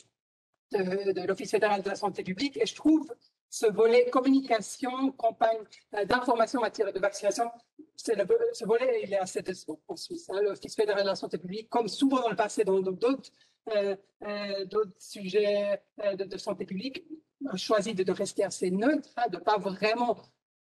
de, de l'Office fédéral de la santé publique. Et je trouve ce volet communication, campagne euh, d'information en matière de vaccination, le, ce volet, il est assez décevant en Suisse. Hein. L'Office fédéral de la santé publique, comme souvent dans le passé dans d'autres euh, euh, d'autres sujets euh, de, de santé publique, a choisi de, de rester assez neutre, hein, de ne pas vraiment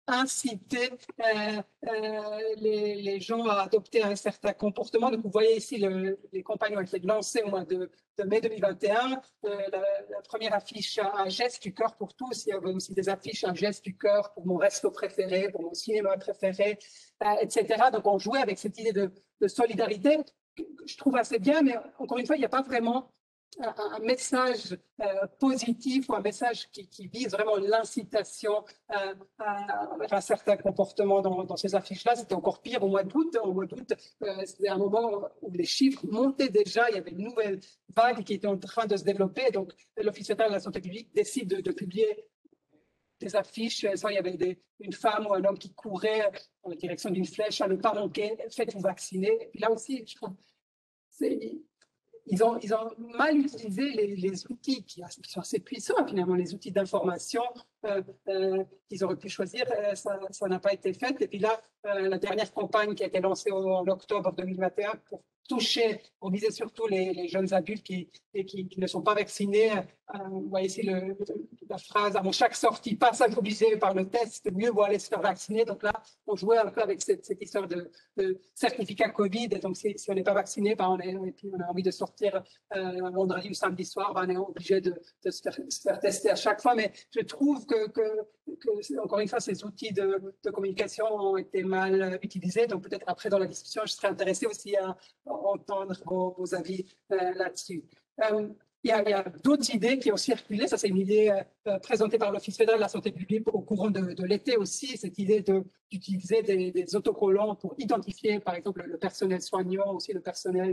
inciter euh, euh, les, les gens à adopter un certain comportement. Donc, vous voyez ici, le, les campagnes ont été lancées au mois de, de mai deux mille vingt et un. Euh, la, la première affiche, un geste du cœur pour tous. Il y avait aussi des affiches, un geste du cœur pour mon resto préféré, pour mon cinéma préféré, euh, et cetera. Donc, on jouait avec cette idée de, de solidarité, que je trouve assez bien, mais encore une fois, il n'y a pas vraiment un, un message euh, positif ou un message qui, qui vise vraiment l'incitation euh, à, à un certain comportement dans, dans ces affiches-là. C'était encore pire au mois d'août. Au mois d'août, euh, c'était un moment où les chiffres montaient déjà. Il y avait une nouvelle vague qui était en train de se développer. Donc, l'Office fédéral de la santé publique décide de, de publier des affiches. Il y avait des, une femme ou un homme qui courait dans la direction d'une flèche à ne pas manquer. Faites-vous vacciner. Et puis là aussi, je trouve c'est Ils ont, ils ont mal utilisé les, les outils qui, qui sont assez puissants, finalement, les outils d'information euh, euh, qu'ils auraient pu choisir. Euh, ça n'a pas été fait. Et puis là, euh, la dernière campagne qui a été lancée en, en octobre deux mille vingt et un pour toucher, pour viser surtout les, les jeunes adultes qui, et qui, qui ne sont pas vaccinés. Euh, vous voyez ici le, la phrase, avant chaque sortie, pas s'improviser par le test, mieux vaut aller se faire vacciner. Donc là, on jouait un peu avec cette, cette histoire de, de certificat Covid. Et donc, si, si on n'est pas vacciné, ben on, est, et puis on a envie de sortir euh, un vendredi ou samedi soir, ben on est obligé de, de se, faire, se faire tester à chaque fois. Mais je trouve que, que, que encore une fois, ces outils de, de communication ont été mal utilisés. Donc, peut-être après, dans la discussion, je serais intéressée aussi à entendre vos, vos avis euh, là-dessus. Euh, il y a, a d'autres idées qui ont circulé. Ça, c'est une idée euh, présentée par l'Office fédéral de la santé publique au courant de, de l'été aussi. Cette idée d'utiliser de, des, des autocollants pour identifier, par exemple, le personnel soignant, aussi le personnel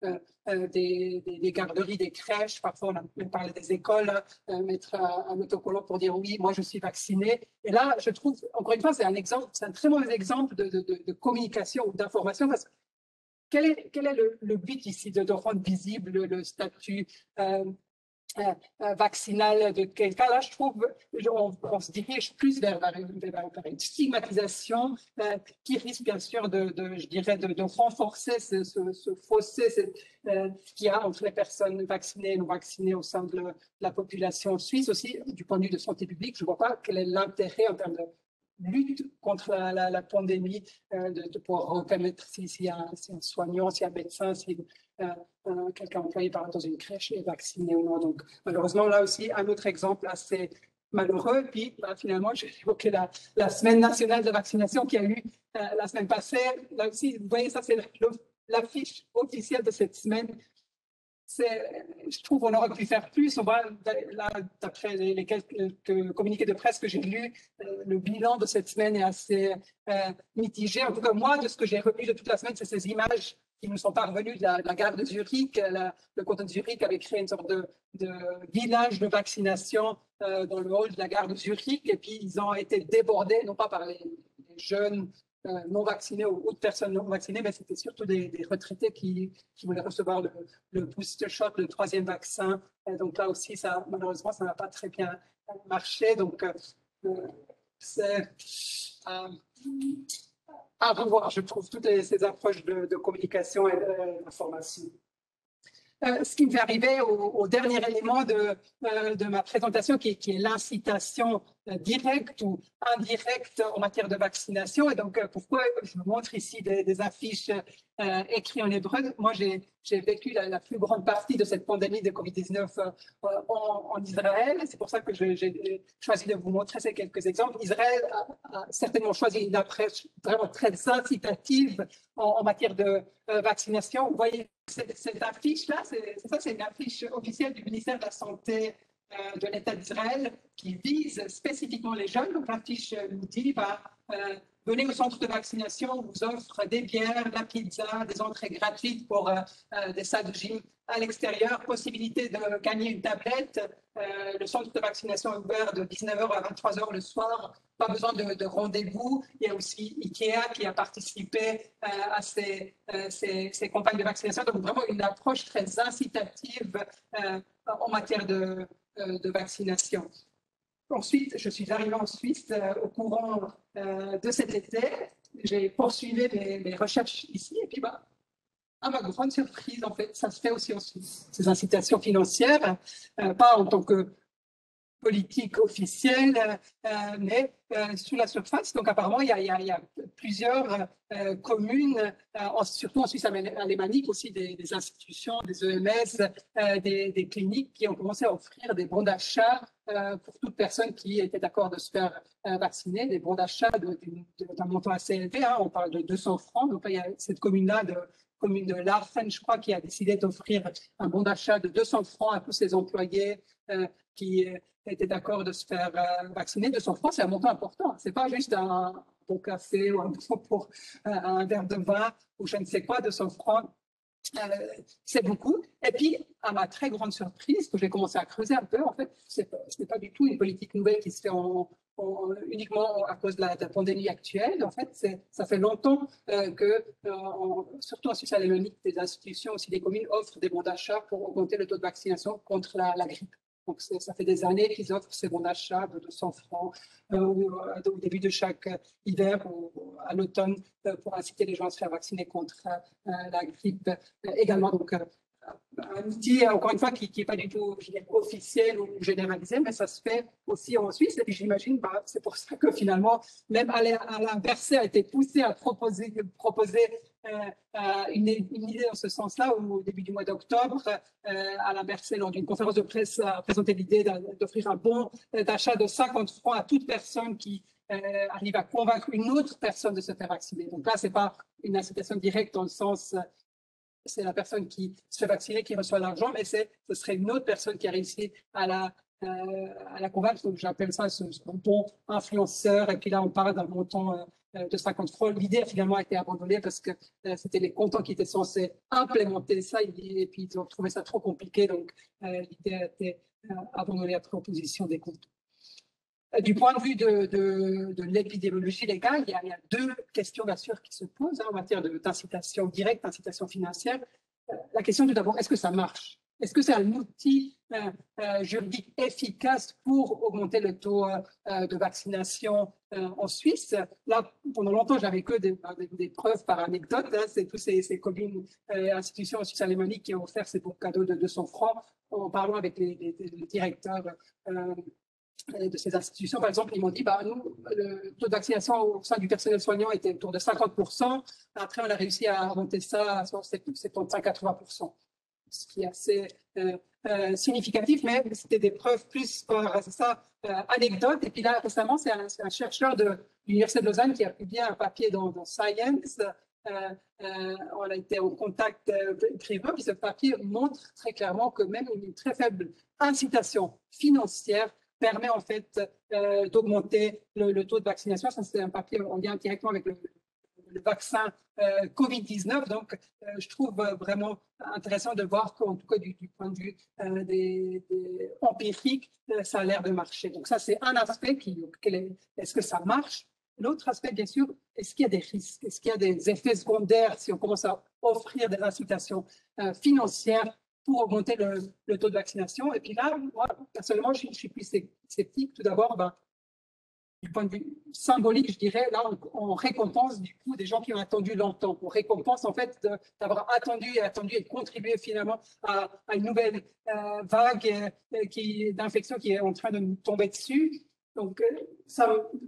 euh, euh, des, des, des garderies, des crèches, parfois on a même parlé des écoles, euh, mettre un, un autocollant pour dire oui, moi je suis vacciné. Et là, je trouve, encore une fois, c'est un exemple, c'est un très mauvais exemple de, de, de, de communication ou d'information, parce que quel est, quel est le, le but ici de, de rendre visible le, le statut euh, Euh, euh, vaccinal de quelqu'un. Là, je trouve, on, on se dirige plus vers, vers, vers, vers une stigmatisation euh, qui risque bien sûr de, de je dirais, de, de renforcer ce, ce, ce fossé euh, qu'il y a entre les personnes vaccinées et non vaccinées au sein de, le, de la population suisse aussi, du point de vue de santé publique. Je ne vois pas quel est l'intérêt en termes de lutte contre la, la, la pandémie, euh, de, de pouvoir reconnaître s'il si y, a un, si un soignant, s'il y a un médecin, si euh, euh, quelqu'un employé par dans une crèche est vacciné ou non. Donc, malheureusement, là aussi, un autre exemple assez malheureux. Puis, bah, finalement, j'ai évoqué la, la semaine nationale de vaccination qui a eu euh, la semaine passée. Là aussi, vous voyez, ça, c'est l'affiche officielle de cette semaine. Je trouve qu'on aurait pu faire plus. On voit, là, d'après les quelques communiqués de presse que j'ai lus, le bilan de cette semaine est assez euh, mitigé. En tout cas, moi, de ce que j'ai retenu de toute la semaine, c'est ces images qui nous sont parvenues de la, de la gare de Zurich. La, le canton de Zurich avait créé une sorte de, de village de vaccination euh, dans le hall de la gare de Zurich. Et puis, ils ont été débordés, non pas par les, les jeunes Euh, non vaccinés ou autres personnes non vaccinées, mais c'était surtout des, des retraités qui, qui voulaient recevoir le, le booster shot, le troisième vaccin. Et donc là aussi, ça, malheureusement, ça n'a pas très bien marché. Donc, euh, c'est euh, à revoir, je trouve, toutes les, ces approches de, de communication et d'information. Euh, ce qui me fait arriver au, au dernier élément de, euh, de ma présentation, qui, qui est l'incitation euh, directe ou indirecte en matière de vaccination. Et donc, euh, pourquoi je vous montre ici des, des affiches euh, écrites en hébreu? Moi, j'ai vécu la, la plus grande partie de cette pandémie de covid dix-neuf euh, en, en Israël. C'est pour ça que j'ai choisi de vous montrer ces quelques exemples. Israël a, a certainement choisi une approche vraiment très incitative en, en matière de euh, vaccination. Vous voyez, cette, cette affiche-là, c'est ça, c'est une affiche officielle du ministère de la Santé euh, de l'État d'Israël qui vise spécifiquement les jeunes. Donc l'affiche nous dit, bah, euh, venez au centre de vaccination, on vous offre des bières, la pizza, des entrées gratuites pour euh, euh, des salles de gym à l'extérieur, possibilité de gagner une tablette. Euh, le centre de vaccination est ouvert de dix-neuf heures à vingt-trois heures le soir. Pas besoin de, de rendez-vous. Il y a aussi Ikea qui a participé euh, à ces, euh, ces, ces campagnes de vaccination. Donc vraiment une approche très incitative euh, en matière de, euh, de vaccination. Ensuite, je suis arrivée en Suisse euh, au courant euh, de cet été. J'ai poursuivi mes, mes recherches ici et puis bah, à ma grande surprise, en fait, ça se fait aussi en Suisse. Ces incitations financières, euh, pas en tant que politique officielle, euh, mais euh, sous la surface. Donc apparemment, il y a, il y a, il y a plusieurs euh, communes, euh, en, surtout en Suisse alémanique, aussi des, des institutions, des E M S, euh, des, des cliniques qui ont commencé à offrir des bons d'achat euh, pour toute personne qui était d'accord de se faire euh, vacciner, des bons d'achat d'un montant assez élevé, hein, on parle de deux cents francs. Donc il y a cette commune-là, de commune de Larfen, je crois, qui a décidé d'offrir un bon d'achat de deux cents francs à tous ses employés euh, qui euh, étaient d'accord de se faire euh, vacciner. deux cents francs, c'est un montant important. C'est pas juste un bon café ou un bon pour euh, un verre de vin ou je ne sais quoi, deux cents francs. Euh, c'est beaucoup. Et puis, à ma très grande surprise, que j'ai commencé à creuser un peu, en fait, ce n'est pas du tout une politique nouvelle qui se fait en, en, uniquement à cause de la, de la pandémie actuelle. En fait, ça fait longtemps euh, que, euh, en, surtout en Suisse alémanique, des institutions, aussi des communes, offrent des bons d'achat pour augmenter le taux de vaccination contre la, la grippe. Donc, ça fait des années qu'ils offrent ces bons d'achat de deux cents francs euh, au, au début de chaque hiver ou à l'automne euh, pour inciter les gens à se faire vacciner contre euh, la grippe euh, également. Donc, euh, un outil, encore une fois, qui n'est pas du tout officiel ou généralisé, mais ça se fait aussi en Suisse. Et puis, j'imagine, bah, c'est pour ça que finalement, même Alain Berset a été poussé à proposer, proposer euh, une, une idée dans ce sens-là. Au début du mois d'octobre, euh, Alain Berset, lors d'une conférence de presse, a présenté l'idée d'offrir un bon d'achat de cinquante francs à toute personne qui euh, arrive à convaincre une autre personne de se faire vacciner. Donc là, ce n'est pas une incitation directe dans le sens... c'est la personne qui se fait vacciner qui reçoit l'argent, mais ce serait une autre personne qui a réussi à la euh, à la convaincre. Donc, j'appelle ça ce, ce bon influenceur. Et puis là, on parle d'un montant euh, de cinquante francs. L'idée a finalement été abandonnée parce que euh, c'était les comptants qui étaient censés implémenter ça. Et puis, ils ont trouvé ça trop compliqué. Donc, euh, l'idée a été euh, abandonnée après opposition des comptes. Du point de vue de, de, de l'épidémiologie légale, il y, a, il y a deux questions, bien sûr, qui se posent hein, en matière d'incitation directe, d'incitation financière. Euh, la question tout d'abord, est-ce que ça marche? Est-ce que c'est un outil euh, euh, juridique efficace pour augmenter le taux euh, de vaccination euh, en Suisse? Là, pendant longtemps, j'avais que des, des, des preuves par anecdote. Hein, c'est tous ces, ces communes, euh, institutions en Suisse alémanique qui ont offert ces bons cadeaux de deux cents francs en parlant avec les, les, les directeurs euh, de ces institutions. Par exemple, ils m'ont dit, bah, nous, le taux de vaccination au sein du personnel soignant était autour de cinquante pour cent. Après, on a réussi à monter ça à soixante-quinze à quatre-vingts pour cent, ce qui est assez euh, euh, significatif, mais c'était des preuves plus par ça, euh, anecdotes. Et puis là, récemment, c'est un, un chercheur de l'Université de Lausanne qui a publié un papier dans, dans Science. Euh, euh, on a été en contact euh, privé, puis ce papier montre très clairement que même une très faible incitation financière permet en fait euh, d'augmenter le, le taux de vaccination. Ça, c'est un papier en lien directement avec le, le vaccin euh, COVID dix-neuf. Donc, euh, je trouve vraiment intéressant de voir qu'en tout cas, du, du point de vue euh, des, des empiriques, euh, ça a l'air de marcher. Donc, ça, c'est un aspect qui, est, est-ce que ça marche? L'autre aspect, bien sûr, est-ce qu'il y a des risques? Est-ce qu'il y a des effets secondaires si on commence à offrir des incitations euh, financières pour augmenter le, le taux de vaccination? Et puis là, moi, personnellement, je, je suis plus sceptique. Tout d'abord, ben, du point de vue symbolique, je dirais, là, on, on récompense du coup des gens qui ont attendu longtemps. On récompense en fait d'avoir attendu et attendu et contribué finalement à, à une nouvelle euh, vague euh, qui, d'infection qui est en train de nous tomber dessus. Donc, euh, ça,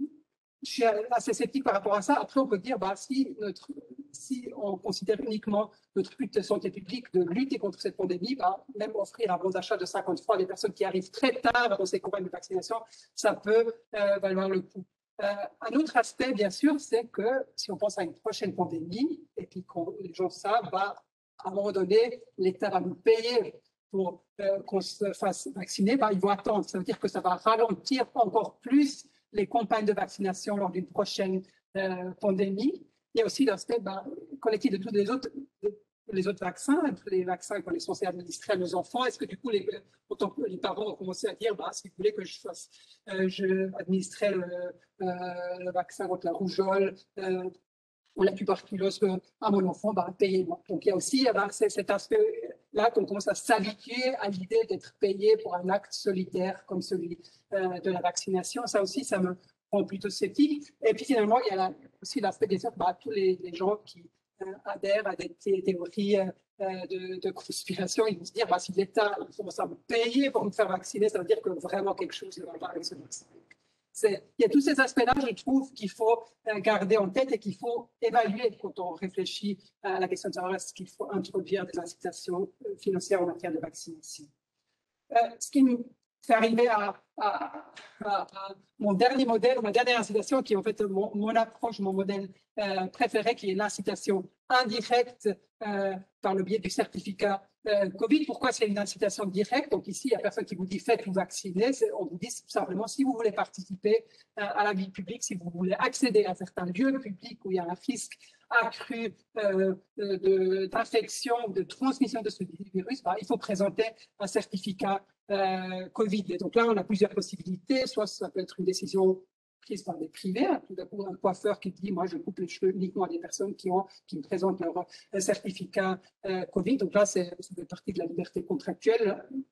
je suis assez sceptique par rapport à ça. Après, on peut dire, bah, si, notre, si on considère uniquement notre but de santé publique de lutter contre cette pandémie, bah, même offrir un bon d'achat de cinquante francs à des personnes qui arrivent très tard dans ces campagnes de vaccination, ça peut euh, valoir le coup. Euh, un autre aspect, bien sûr, c'est que si on pense à une prochaine pandémie, et puis que les gens savent, bah, à un moment donné, l'État va nous payer pour euh, qu'on se fasse vacciner, bah, ils vont attendre. Ça veut dire que ça va ralentir encore plus les campagnes de vaccination lors d'une prochaine euh, pandémie. Il y a aussi l'aspect bah, collectif de tous les autres, de, les autres vaccins, tous les vaccins qu'on est censé administrer à nos enfants. Est-ce que du coup, les, les parents ont commencé à dire, bah, si vous voulez que je fasse, euh, je administrerai le, euh, le vaccin contre la rougeole euh, ou la tuberculose à mon enfant, bah, payez-moi. Donc il y a aussi bah, cet aspect-là qu'on commence à s'habituer à l'idée d'être payé pour un acte solitaire comme celui euh, de la vaccination. Ça aussi, ça me rend plutôt sceptique. Et puis finalement, il y a la, aussi l'aspect des autres, bah, tous les, les gens qui euh, adhèrent à des théories euh, de, de conspiration, ils vont se dire, bah, si l'État commence à me payer pour me faire vacciner, ça veut dire que vraiment quelque chose ne va pas avec ce vaccin. Il y a tous ces aspects-là, je trouve, qu'il faut garder en tête et qu'il faut évaluer quand on réfléchit à la question de savoir est-ce qu'il faut introduire des incitations financières en matière de vaccination. Euh, ce qui me fait arriver à, à, à, à mon dernier modèle, ma dernière incitation, qui est en fait mon, mon approche, mon modèle euh, préféré, qui est l'incitation indirecte euh, par le biais du certificat Euh, Covid. Pourquoi c'est une incitation directe? Donc ici, il n'y a personne qui vous dit faites-vous vacciner. On vous dit simplement si vous voulez participer euh, à la vie publique, si vous voulez accéder à certains lieux publics où il y a un risque accru euh, d'infection ou de transmission de ce virus, bah, il faut présenter un certificat euh, Covid. Et donc là, on a plusieurs possibilités. Soit ça peut être une décision prise par des privés, hein. Tout d'abord un coiffeur qui dit moi je coupe les cheveux uniquement à des personnes qui ont qui me présentent leur euh, certificat euh, Covid. Donc là c'est ça fait partie de la liberté contractuelle.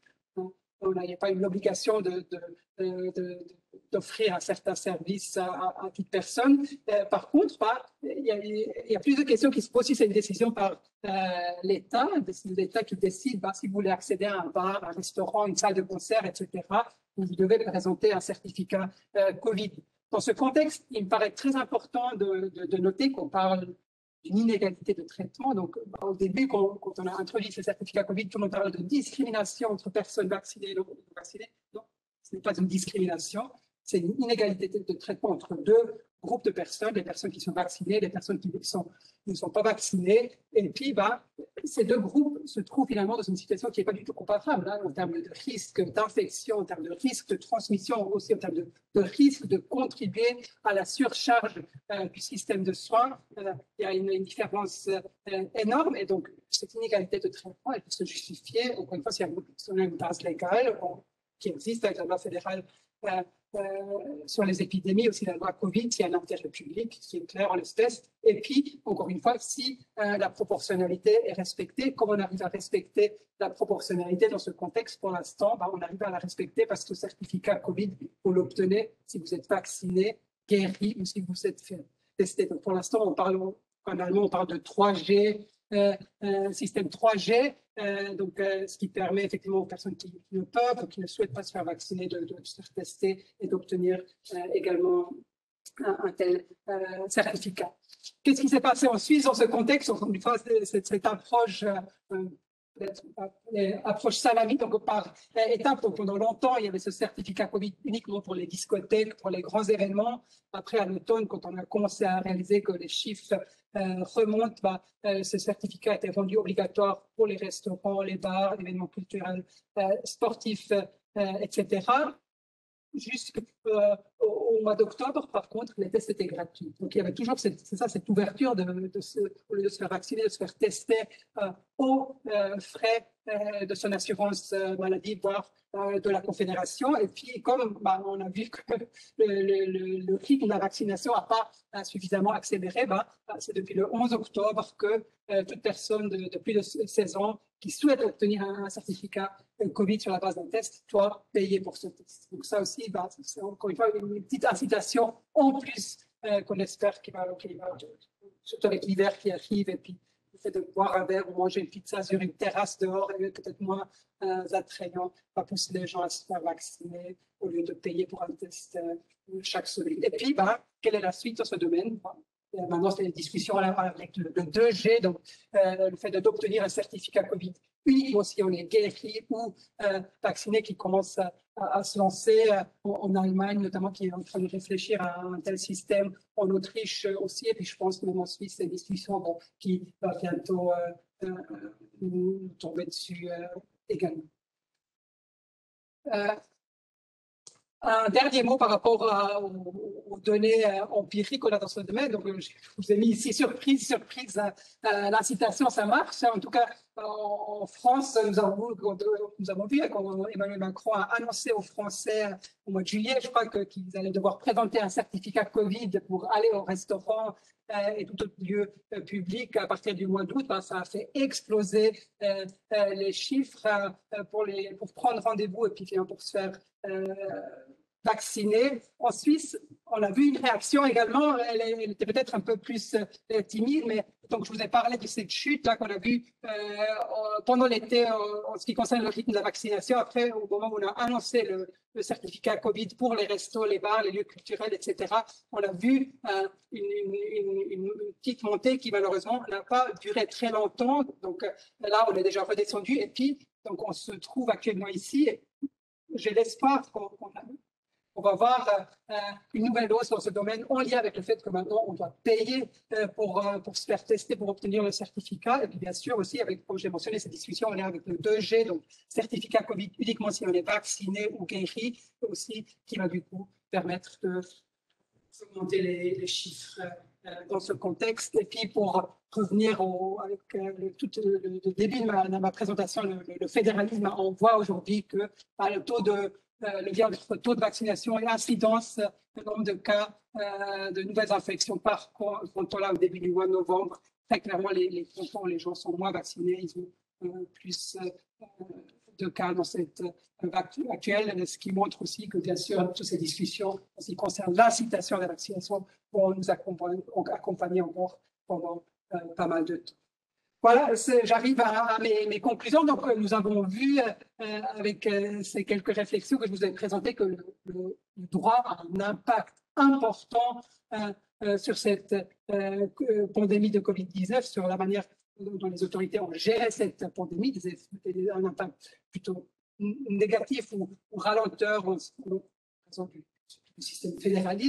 Il n'y a pas une obligation de, de, de, de, d'offrir un certain service à, à, à toute personne. Euh, par contre, bah, il, y a, il y a plus de questions qui se posent si c'est une décision par euh, l'État, l'État qui décide bah, si vous voulez accéder à un bar, un restaurant, une salle de concert, et cetera. Vous devez présenter un certificat euh, Covid. Dans ce contexte, il me paraît très important de, de, de noter qu'on parle d'une inégalité de traitement. Donc, bah, au début, quand, quand on a introduit ce certificat Covid, tout le monde parle de discrimination entre personnes vaccinées et non vaccinées. Non, ce n'est pas une discrimination, c'est une inégalité de traitement entre deux groupes de personnes, les personnes qui sont vaccinées, les personnes qui sont, ne sont pas vaccinées. Et puis, bah, ces deux groupes se trouvent finalement dans une situation qui n'est pas du tout comparable hein, en termes de risque d'infection, en termes de risque de transmission, aussi en termes de, de risque de contribuer à la surcharge euh, du système de soins. Euh, il y a une, une différence euh, énorme et donc cette inégalité de traitement, elle peut se justifier, encore une fois, s'il y a une base légale qui existe avec la loi fédérale euh, euh, sur les épidémies, aussi la loi Covid, s'il y a un intérêt public qui est clair en l'espèce. Et puis, encore une fois, si euh, la proportionnalité est respectée, comme on arrive à respecter la proportionnalité dans ce contexte, pour l'instant, bah, on arrive à la respecter parce que le certificat Covid, vous l'obtenez si vous êtes vacciné, guéri ou si vous êtes fait tester. Donc, pour l'instant, on parle, en allemand, on parle de trois G, euh, euh, système trois G, euh, donc, euh, ce qui permet effectivement aux personnes qui, qui ne peuvent ou qui ne souhaitent pas se faire vacciner de, de se faire tester et d'obtenir euh, également un, un tel euh, certificat. Qu'est-ce qui s'est passé en Suisse dans ce contexte? Encore une fois, cette, cette approche euh, approche salami, donc par étape. Donc pendant longtemps, il y avait ce certificat Covid uniquement pour les discothèques, pour les grands événements. Après, à l'automne, quand on a commencé à réaliser que les chiffres euh, remontent, bah, euh, ce certificat a été rendu obligatoire pour les restaurants, les bars, événements culturels, euh, sportifs, euh, et cetera. Jusqu'au au mois d'octobre, par contre, les tests étaient gratuits. Donc, il y avait toujours cette, c'est ça, cette ouverture de, de, se, au lieu de se faire vacciner, de se faire tester euh, aux euh, frais euh, de son assurance euh, maladie, voire euh, de la Confédération. Et puis, comme bah, on a vu que le, le, le, le rythme de la vaccination n'a pas euh, suffisamment accéléré, bah, c'est depuis le onze octobre que euh, toute personne de, de plus de seize ans qui souhaite obtenir un, un certificat Covid sur la base d'un test doit payer pour ce test. Donc ça aussi, bah, c'est encore une fois une petite incitation en plus euh, qu'on espère qu'il va, qu'il va, surtout avec l'hiver qui arrive et puis le fait de boire un verre ou manger une pizza sur une terrasse dehors est peut-être moins euh, attrayant, va pousser les gens à se faire vacciner au lieu de payer pour un test euh, chaque semaine. Et puis, bah, quelle est la suite dans ce domaine? Bah, maintenant, c'est une discussion avec le, le deux G, donc euh, le fait d'obtenir un certificat Covid uniquement si on est guéri ou euh, vacciné, qui commence à, à, à se lancer euh, en, en Allemagne, notamment, qui est en train de réfléchir à un tel système, en Autriche aussi, et puis je pense même en Suisse, c'est une discussion bon, qui va bientôt euh, euh, nous tomber dessus euh, également. Euh, Un dernier mot par rapport à, aux, aux données euh, empiriques qu'on a dans ce domaine. Donc, je vous ai mis ici surprise, surprise, euh, l'incitation, ça marche. En tout cas, en, en France, nous avons, nous avons vu quand Emmanuel Macron a annoncé aux Français au mois de juillet, je crois que, qu'ils allaient devoir présenter un certificat Covid pour aller au restaurant euh, et tout autre lieu euh, public à partir du mois d'août. Ben, ça a fait exploser euh, euh, les chiffres euh, pour, les, pour prendre rendez-vous et puis pour se faire Euh, vaccinés. En Suisse, on a vu une réaction également, elle, elle était peut-être un peu plus euh, timide, mais donc je vous ai parlé de cette chute là qu'on a vue euh, pendant l'été en, en ce qui concerne le rythme de la vaccination. Après, au moment où on a annoncé le, le certificat Covid pour les restos, les bars, les lieux culturels, et cetera, on a vu euh, une, une, une, une petite montée qui malheureusement n'a pas duré très longtemps. Donc euh, là, on est déjà redescendu et puis donc on se trouve actuellement ici. J'ai l'espoir qu'on on va voir euh, une nouvelle hausse dans ce domaine en lien avec le fait que maintenant on doit payer euh, pour, euh, pour se faire tester, pour obtenir le certificat. Et puis bien sûr aussi, avec, comme j'ai mentionné, cette discussion en lien avec le deux G, donc certificat Covid uniquement si on est vacciné ou guéri, aussi qui va du coup permettre de augmenter les, les chiffres euh, dans ce contexte. Et puis pour revenir au, avec euh, le, tout le, le début de ma, de ma présentation, le, le fédéralisme, on voit aujourd'hui que bah, le taux de Euh, le lien entre taux de vaccination et incidence, le nombre de cas euh, de nouvelles infections par canton là au début du mois de novembre. Très clairement, les, les cantons où les gens sont moins vaccinés, ils ont euh, plus euh, de cas dans cette euh, vague actuelle, ce qui montre aussi que, bien sûr, toutes ces discussions en ce qui concerne l'incitation à la vaccination vont nous accompagner, accompagner encore pendant euh, pas mal de temps. Voilà, j'arrive à, à mes, mes conclusions. Donc, nous avons vu euh, avec euh, ces quelques réflexions que je vous ai présentées que le, le, le droit a un impact important euh, euh, sur cette euh, pandémie de Covid dix-neuf, sur la manière dont les autorités ont géré cette pandémie, des, des, un impact plutôt négatif ou, ou ralenteur en raison du, du système fédéraliste.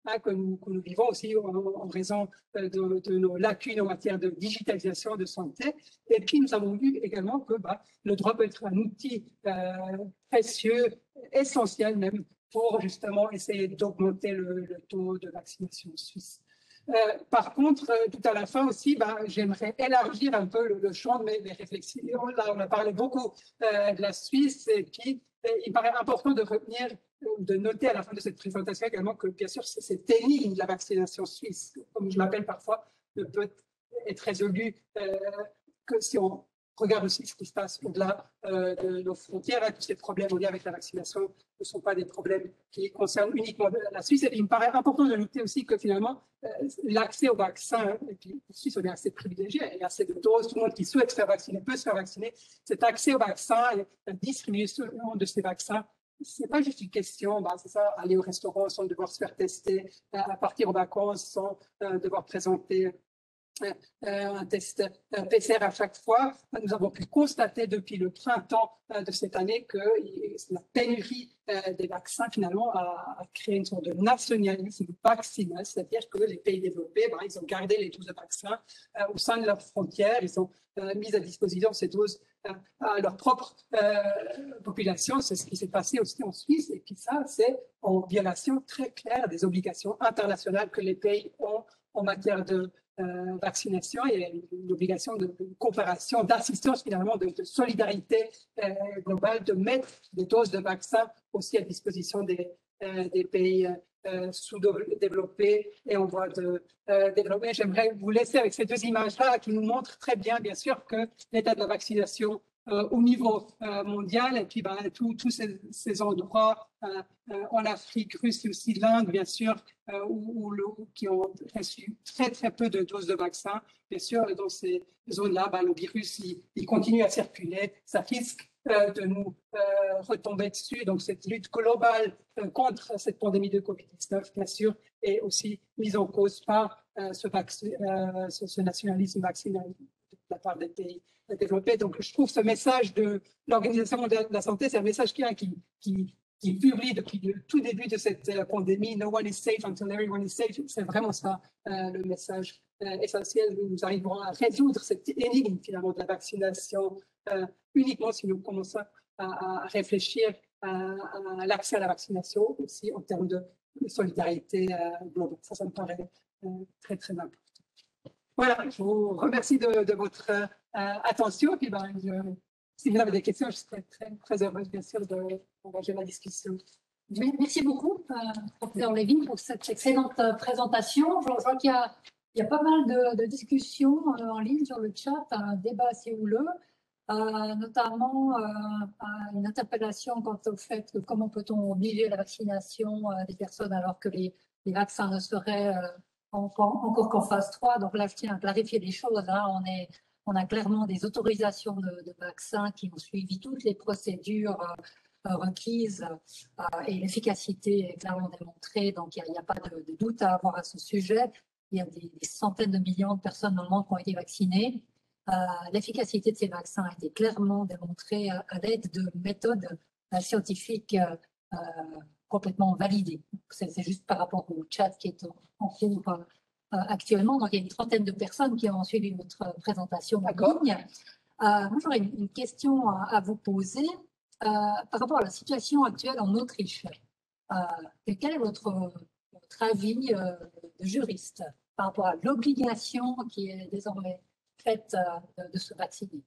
hein, que, nous, que nous vivons aussi en, en raison de, de nos lacunes en matière de digitalisation de santé. Et puis, nous avons vu également que bah, le droit peut être un outil euh, précieux, essentiel même, pour justement essayer d'augmenter le, le taux de vaccination suisse. Euh, par contre, euh, tout à la fin aussi, bah, j'aimerais élargir un peu le, le champ de mes, mes réflexions. Là, on a parlé beaucoup euh, de la Suisse, et puis et il paraît important de retenir, de noter à la fin de cette présentation également que, bien sûr, cette énigme de la vaccination suisse, comme je l'appelle parfois, ne peut être résolue euh, que si on regarde aussi ce qui se passe au-delà euh, de nos frontières. Hein, tous ces problèmes en lien avec la vaccination ne sont pas des problèmes qui concernent uniquement la Suisse. Et il me paraît important de noter aussi que finalement, euh, l'accès au vaccin, et puis en Suisse, on est assez privilégié, il y a assez de doses, tout le monde qui souhaite se faire vacciner peut se faire vacciner. Cet accès au vaccin et la distribution de ces vaccins, c'est pas juste une question, bah, c'est ça, aller au restaurant sans devoir se faire tester, euh, partir en vacances sans euh, devoir présenter Euh, un test euh, P C R à chaque fois. Nous avons pu constater depuis le printemps euh, de cette année que la pénurie euh, des vaccins finalement a, a créé une sorte de nationalisme vaccinal, c'est-à-dire que les pays développés, ben, ils ont gardé les doses de vaccins euh, au sein de leurs frontières, ils ont euh, mis à disposition ces doses euh, à leur propre euh, population. C'est ce qui s'est passé aussi en Suisse, et puis ça, c'est en violation très claire des obligations internationales que les pays ont en matière de Euh, vaccination. Il y a une obligation de, de coopération, d'assistance finalement, de, de solidarité euh, globale, de mettre des doses de vaccins aussi à disposition des, euh, des pays euh, sous-développés et en voie de euh, développer. J'aimerais vous laisser avec ces deux images-là qui nous montrent très bien, bien sûr, que l'état de la vaccination euh, au niveau euh, mondial, et puis ben, tous ces, ces endroits euh, euh, en Afrique, Russie aussi, l'Inde, bien sûr, euh, où, où le, qui ont reçu très, très peu de doses de vaccins. Bien sûr, dans ces zones-là, ben, le virus, il, il continue à circuler. Ça risque euh, de nous euh, retomber dessus. Donc, cette lutte globale euh, contre cette pandémie de covid dix-neuf, bien sûr, est aussi mise en cause par euh, ce, euh, ce, ce nationalisme vaccinal de la part des pays développés. Donc, je trouve ce message de l'Organisation mondiale de la santé, c'est un message qui, qui, qui, qui publie depuis le tout début de cette euh, pandémie. No one is safe until everyone is safe. C'est vraiment ça euh, le message euh, essentiel. Nous arriverons à résoudre cette énigme finalement de la vaccination euh, uniquement si nous commençons à, à réfléchir à, à l'accès à la vaccination aussi en termes de solidarité euh, globale. Ça, ça me paraît euh, très, très important. Voilà, je vous remercie de, de votre euh, attention. Et puis, ben, je, si vous avez des questions, je serai très, très heureuse, bien sûr, d'engager la discussion. Merci beaucoup, euh, professeur Lévy, pour cette excellente euh, présentation. Je vois qu'il y a, il y a pas mal de, de discussions euh, en ligne sur le chat, un débat assez houleux, euh, notamment euh, une interpellation quant au fait que comment peut-on obliger la vaccination euh, des personnes alors que les, les vaccins ne seraient euh, encore, encore qu'en phase trois. Donc là, je tiens à clarifier les choses. Hein. On, est, on a clairement des autorisations de, de vaccins qui ont suivi toutes les procédures euh, requises euh, et l'efficacité est clairement démontrée. Donc, il n'y a, a pas de, de doute à avoir à ce sujet. Il y a des, des centaines de millions de personnes dans le monde qui ont été vaccinées. Euh, l'efficacité de ces vaccins a été clairement démontrée à, à l'aide de méthodes euh, scientifiques euh, euh, complètement validées. C'est juste par rapport au chat qui est en, en cours euh, actuellement. Donc, il y a une trentaine de personnes qui ont suivi notre présentation en ligne. Euh, moi, j'aurais une, une question à, à vous poser euh, par rapport à la situation actuelle en Autriche. Euh, quel est votre, votre avis euh, de juriste par rapport à l'obligation qui est désormais faite euh, de, de se vacciner?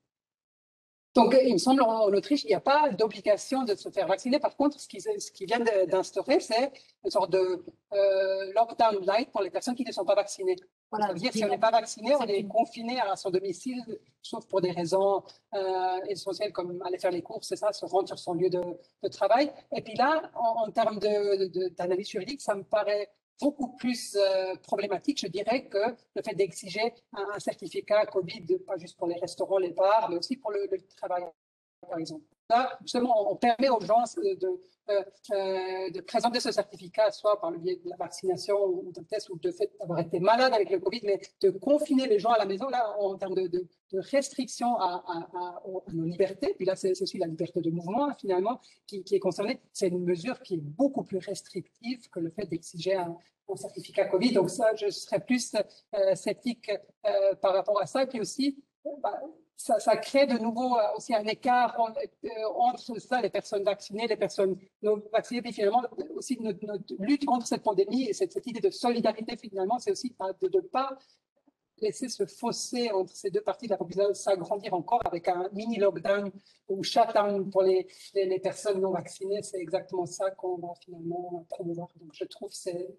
Donc, il me semble, en Autriche, il n'y a pas d'obligation de se faire vacciner. Par contre, ce qu'ils ce qui viennent d'instaurer, c'est une sorte de euh, lockdown light pour les personnes qui ne sont pas vaccinées. Voilà, ça veut dire que si on n'est pas vacciné, on est confiné à son domicile, sauf pour des raisons euh, essentielles comme aller faire les courses, c'est ça, se rendre sur son lieu de, de travail. Et puis là, en, en termes d'analyse juridique, ça me paraît beaucoup plus euh, problématique, je dirais, que le fait d'exiger un, un certificat Covid, pas juste pour les restaurants, les bars, mais aussi pour le, le travail, par exemple. Là, justement, on permet aux gens de, de, euh, de présenter ce certificat, soit par le biais de la vaccination ou d'un test, ou de fait d'avoir été malade avec le Covid, mais de confiner les gens à la maison, là, en termes de, de, de restriction à, à, à, à nos libertés. Puis là, c'est aussi la liberté de mouvement, finalement, qui, qui est concernée. C'est une mesure qui est beaucoup plus restrictive que le fait d'exiger un, un certificat Covid. Donc ça, je serais plus euh, sceptique euh, par rapport à ça. Puis aussi, bah, ça, ça crée de nouveau euh, aussi un écart en, euh, entre ça, les personnes vaccinées, les personnes non vaccinées. Puis finalement, aussi notre, notre lutte contre cette pandémie et cette, cette idée de solidarité, finalement, c'est aussi de ne pas laisser ce fossé entre ces deux parties de la population s'agrandir encore avec un mini lockdown ou shutdown pour les, les, les personnes non vaccinées. C'est exactement ça qu'on va finalement promouvoir. Donc, je trouve que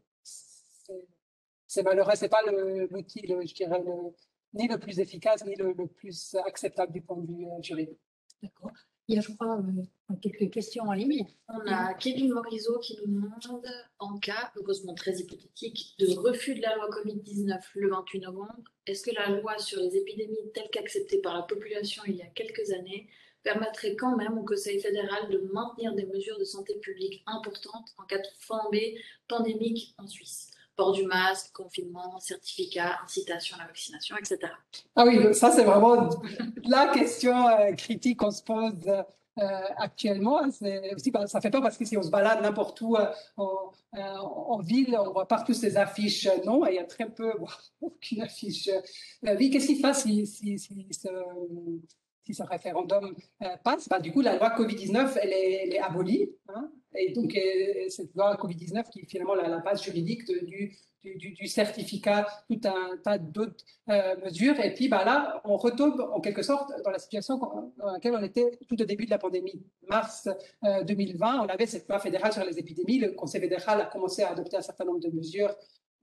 c'est malheureux. C'est pas l'outil, je dirais, le, ni le plus efficace, ni le, le plus acceptable du point de vue euh, juridique. D'accord. Il y a, je crois, euh, quelques questions en ligne. On a Kevin Morizot qui nous demande, en cas, heureusement très hypothétique, de refus de la loi Covid dix-neuf le vingt-huit novembre, est-ce que la loi sur les épidémies telle qu'acceptée par la population il y a quelques années permettrait quand même au Conseil fédéral de maintenir des mesures de santé publique importantes en cas de flambée pandémique en Suisse? Port du masque, confinement, certificat, incitation à la vaccination, et cetera. Ah oui, ça c'est vraiment la question euh, critique qu'on se pose euh, actuellement. Aussi, bah, ça fait peur parce que si on se balade n'importe où euh, en, euh, en ville, on voit partout ces affiches euh, non, et il y a très peu, voire aucune affiche euh, oui. Qu'est-ce qui se passe si, si, si, si ce, si ce référendum euh, passe? Bah, du coup, la loi Covid dix-neuf, elle est, elle est abolie. Hein, et donc, euh, cette loi Covid dix-neuf qui est finalement la, la base juridique de, du Du, du, du certificat, tout un tas d'autres euh, mesures. Et puis bah, là, on retombe en quelque sorte dans la situation dans laquelle on était tout au début de la pandémie. Mars euh, deux mille vingt, on avait cette loi fédérale sur les épidémies. Le Conseil fédéral a commencé à adopter un certain nombre de mesures,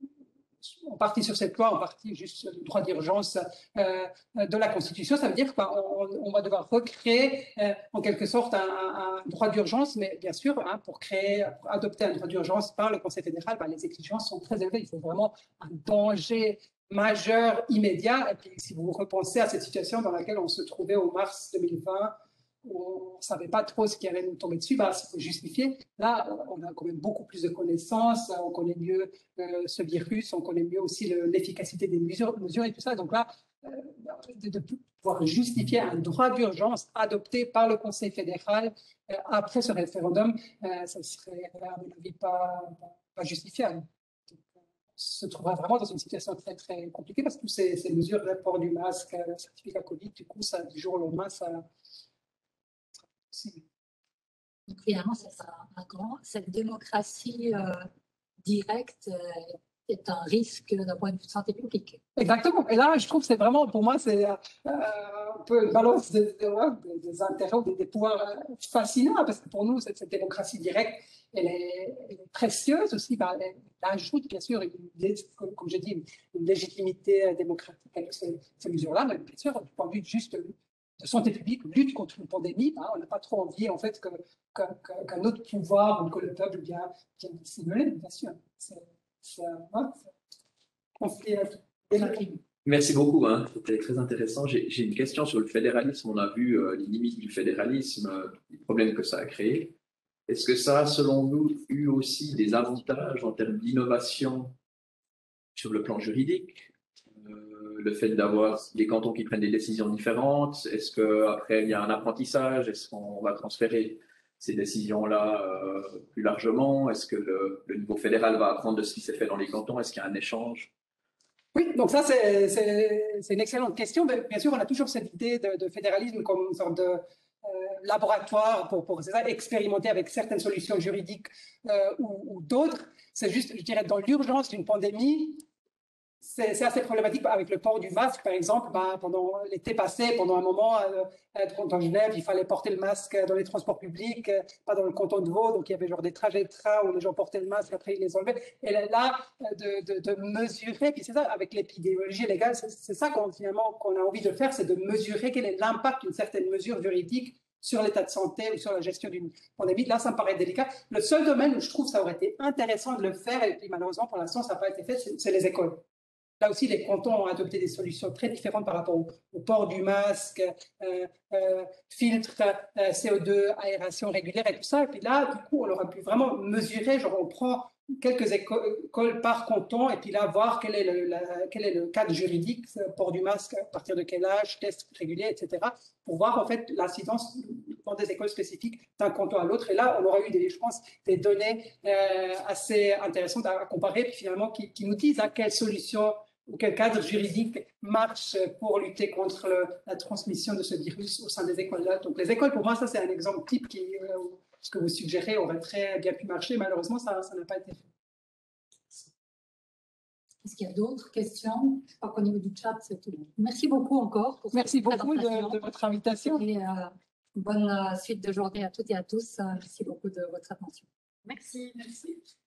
en partie sur cette loi, en partie juste sur le droit d'urgence euh, de la Constitution. Ça veut dire qu'on on va devoir recréer euh, en quelque sorte un, un, un droit d'urgence, mais bien sûr, hein, pour créer, pour adopter un droit d'urgence par le Conseil fédéral, bah, les exigences sont très élevées. Il faut vraiment un danger majeur, immédiat. Et puis, si vous repensez à cette situation dans laquelle on se trouvait au mars deux mille vingt, on ne savait pas trop ce qui allait nous tomber dessus, bah, il faut justifier. Là, on a quand même beaucoup plus de connaissances, on connaît mieux euh, ce virus, on connaît mieux aussi l'efficacité des mesures, mesures et tout ça. Donc là, euh, de, de pouvoir justifier un droit d'urgence adopté par le Conseil fédéral euh, après ce référendum, euh, ça serait, à mon avis, pas, pas, pas justifiable. Donc, on se trouvera vraiment dans une situation très, très compliquée parce que toutes ces, ces mesures, le port du masque, le certificat Covid, du coup, ça, du jour au lendemain, ça... Donc finalement, c'est un grand, cette démocratie euh, directe euh, est un risque d'un point de vue de santé publique. Exactement. Et là, je trouve que c'est vraiment, pour moi, c'est euh, un peu une balance des, des, des intérêts, des, des pouvoirs euh, fascinants, parce que pour nous, cette, cette démocratie directe, elle est, elle est précieuse aussi. Bah, elle, elle ajoute, bien sûr, une, comme, comme je dis, une, une légitimité démocratique avec ces, ces mesures-là, mais bien sûr, du point de vue juste de santé publique, lutte contre une pandémie, hein, on n'a pas trop envie en fait qu'un que, que, autre pouvoir ou que le peuple vienne simuler, bien sûr. C'est un conflit. Merci beaucoup, hein. C'était très intéressant. J'ai une question sur le fédéralisme. On a vu euh, les limites du fédéralisme, euh, les problèmes que ça a créés. Est-ce que ça a, selon nous, eu aussi des avantages en termes d'innovation sur le plan juridique? Le fait d'avoir des cantons qui prennent des décisions différentes, est-ce qu'après il y a un apprentissage, est-ce qu'on va transférer ces décisions-là euh, plus largement? Est-ce que le, le niveau fédéral va apprendre de ce qui s'est fait dans les cantons? Est-ce qu'il y a un échange? Oui, donc ça c'est une excellente question. Mais bien sûr, on a toujours cette idée de, de fédéralisme comme une sorte de euh, laboratoire pour, pour ça, expérimenter avec certaines solutions juridiques euh, ou, ou d'autres. C'est juste, je dirais, dans l'urgence d'une pandémie, c'est assez problématique avec le port du masque, par exemple. Ben, pendant l'été passé, pendant un moment, euh, dans Genève, il fallait porter le masque dans les transports publics, euh, pas dans le canton de Vaud. Donc, il y avait genre des trajets de train où les gens portaient le masque, après ils les enlevaient. Et là, de, de, de mesurer, puis c'est ça, avec l'épidémiologie légale, c'est ça qu'on finalement qu'on a envie de faire, c'est de mesurer quel est l'impact d'une certaine mesure juridique sur l'état de santé ou sur la gestion d'une pandémie. Là, ça me paraît délicat. Le seul domaine où je trouve que ça aurait été intéressant de le faire, et puis malheureusement, pour l'instant, ça n'a pas été fait, c'est les écoles. Là aussi, les cantons ont adopté des solutions très différentes par rapport au, au port du masque, euh, euh, filtre, euh, C O deux, aération régulière et tout ça. Et puis là, du coup, on aura pu vraiment mesurer, genre on prend quelques écoles par canton et puis là, voir quel est le, la, quel est le cadre juridique, port du masque, à partir de quel âge, test régulier, et cetera, pour voir en fait l'incidence dans des écoles spécifiques d'un canton à l'autre. Et là, on aura eu, des, je pense, des données euh, assez intéressantes à, à comparer, puis finalement qui, qui nous disent à quelle solution ou quel cadre juridique marche pour lutter contre le, la transmission de ce virus au sein des écoles-là. Donc les écoles, pour moi, ça c'est un exemple type qui, euh, ce que vous suggérez aurait très bien pu marcher. Malheureusement, ça ça n'a pas été fait. Est-ce qu'il y a d'autres questions? Je crois qu'au niveau du chat, c'est tout. Merci beaucoup encore. Pour Merci cette beaucoup de, présentation. de votre invitation. Et euh, bonne suite de journée à toutes et à tous. Merci beaucoup de votre attention. Merci. Merci.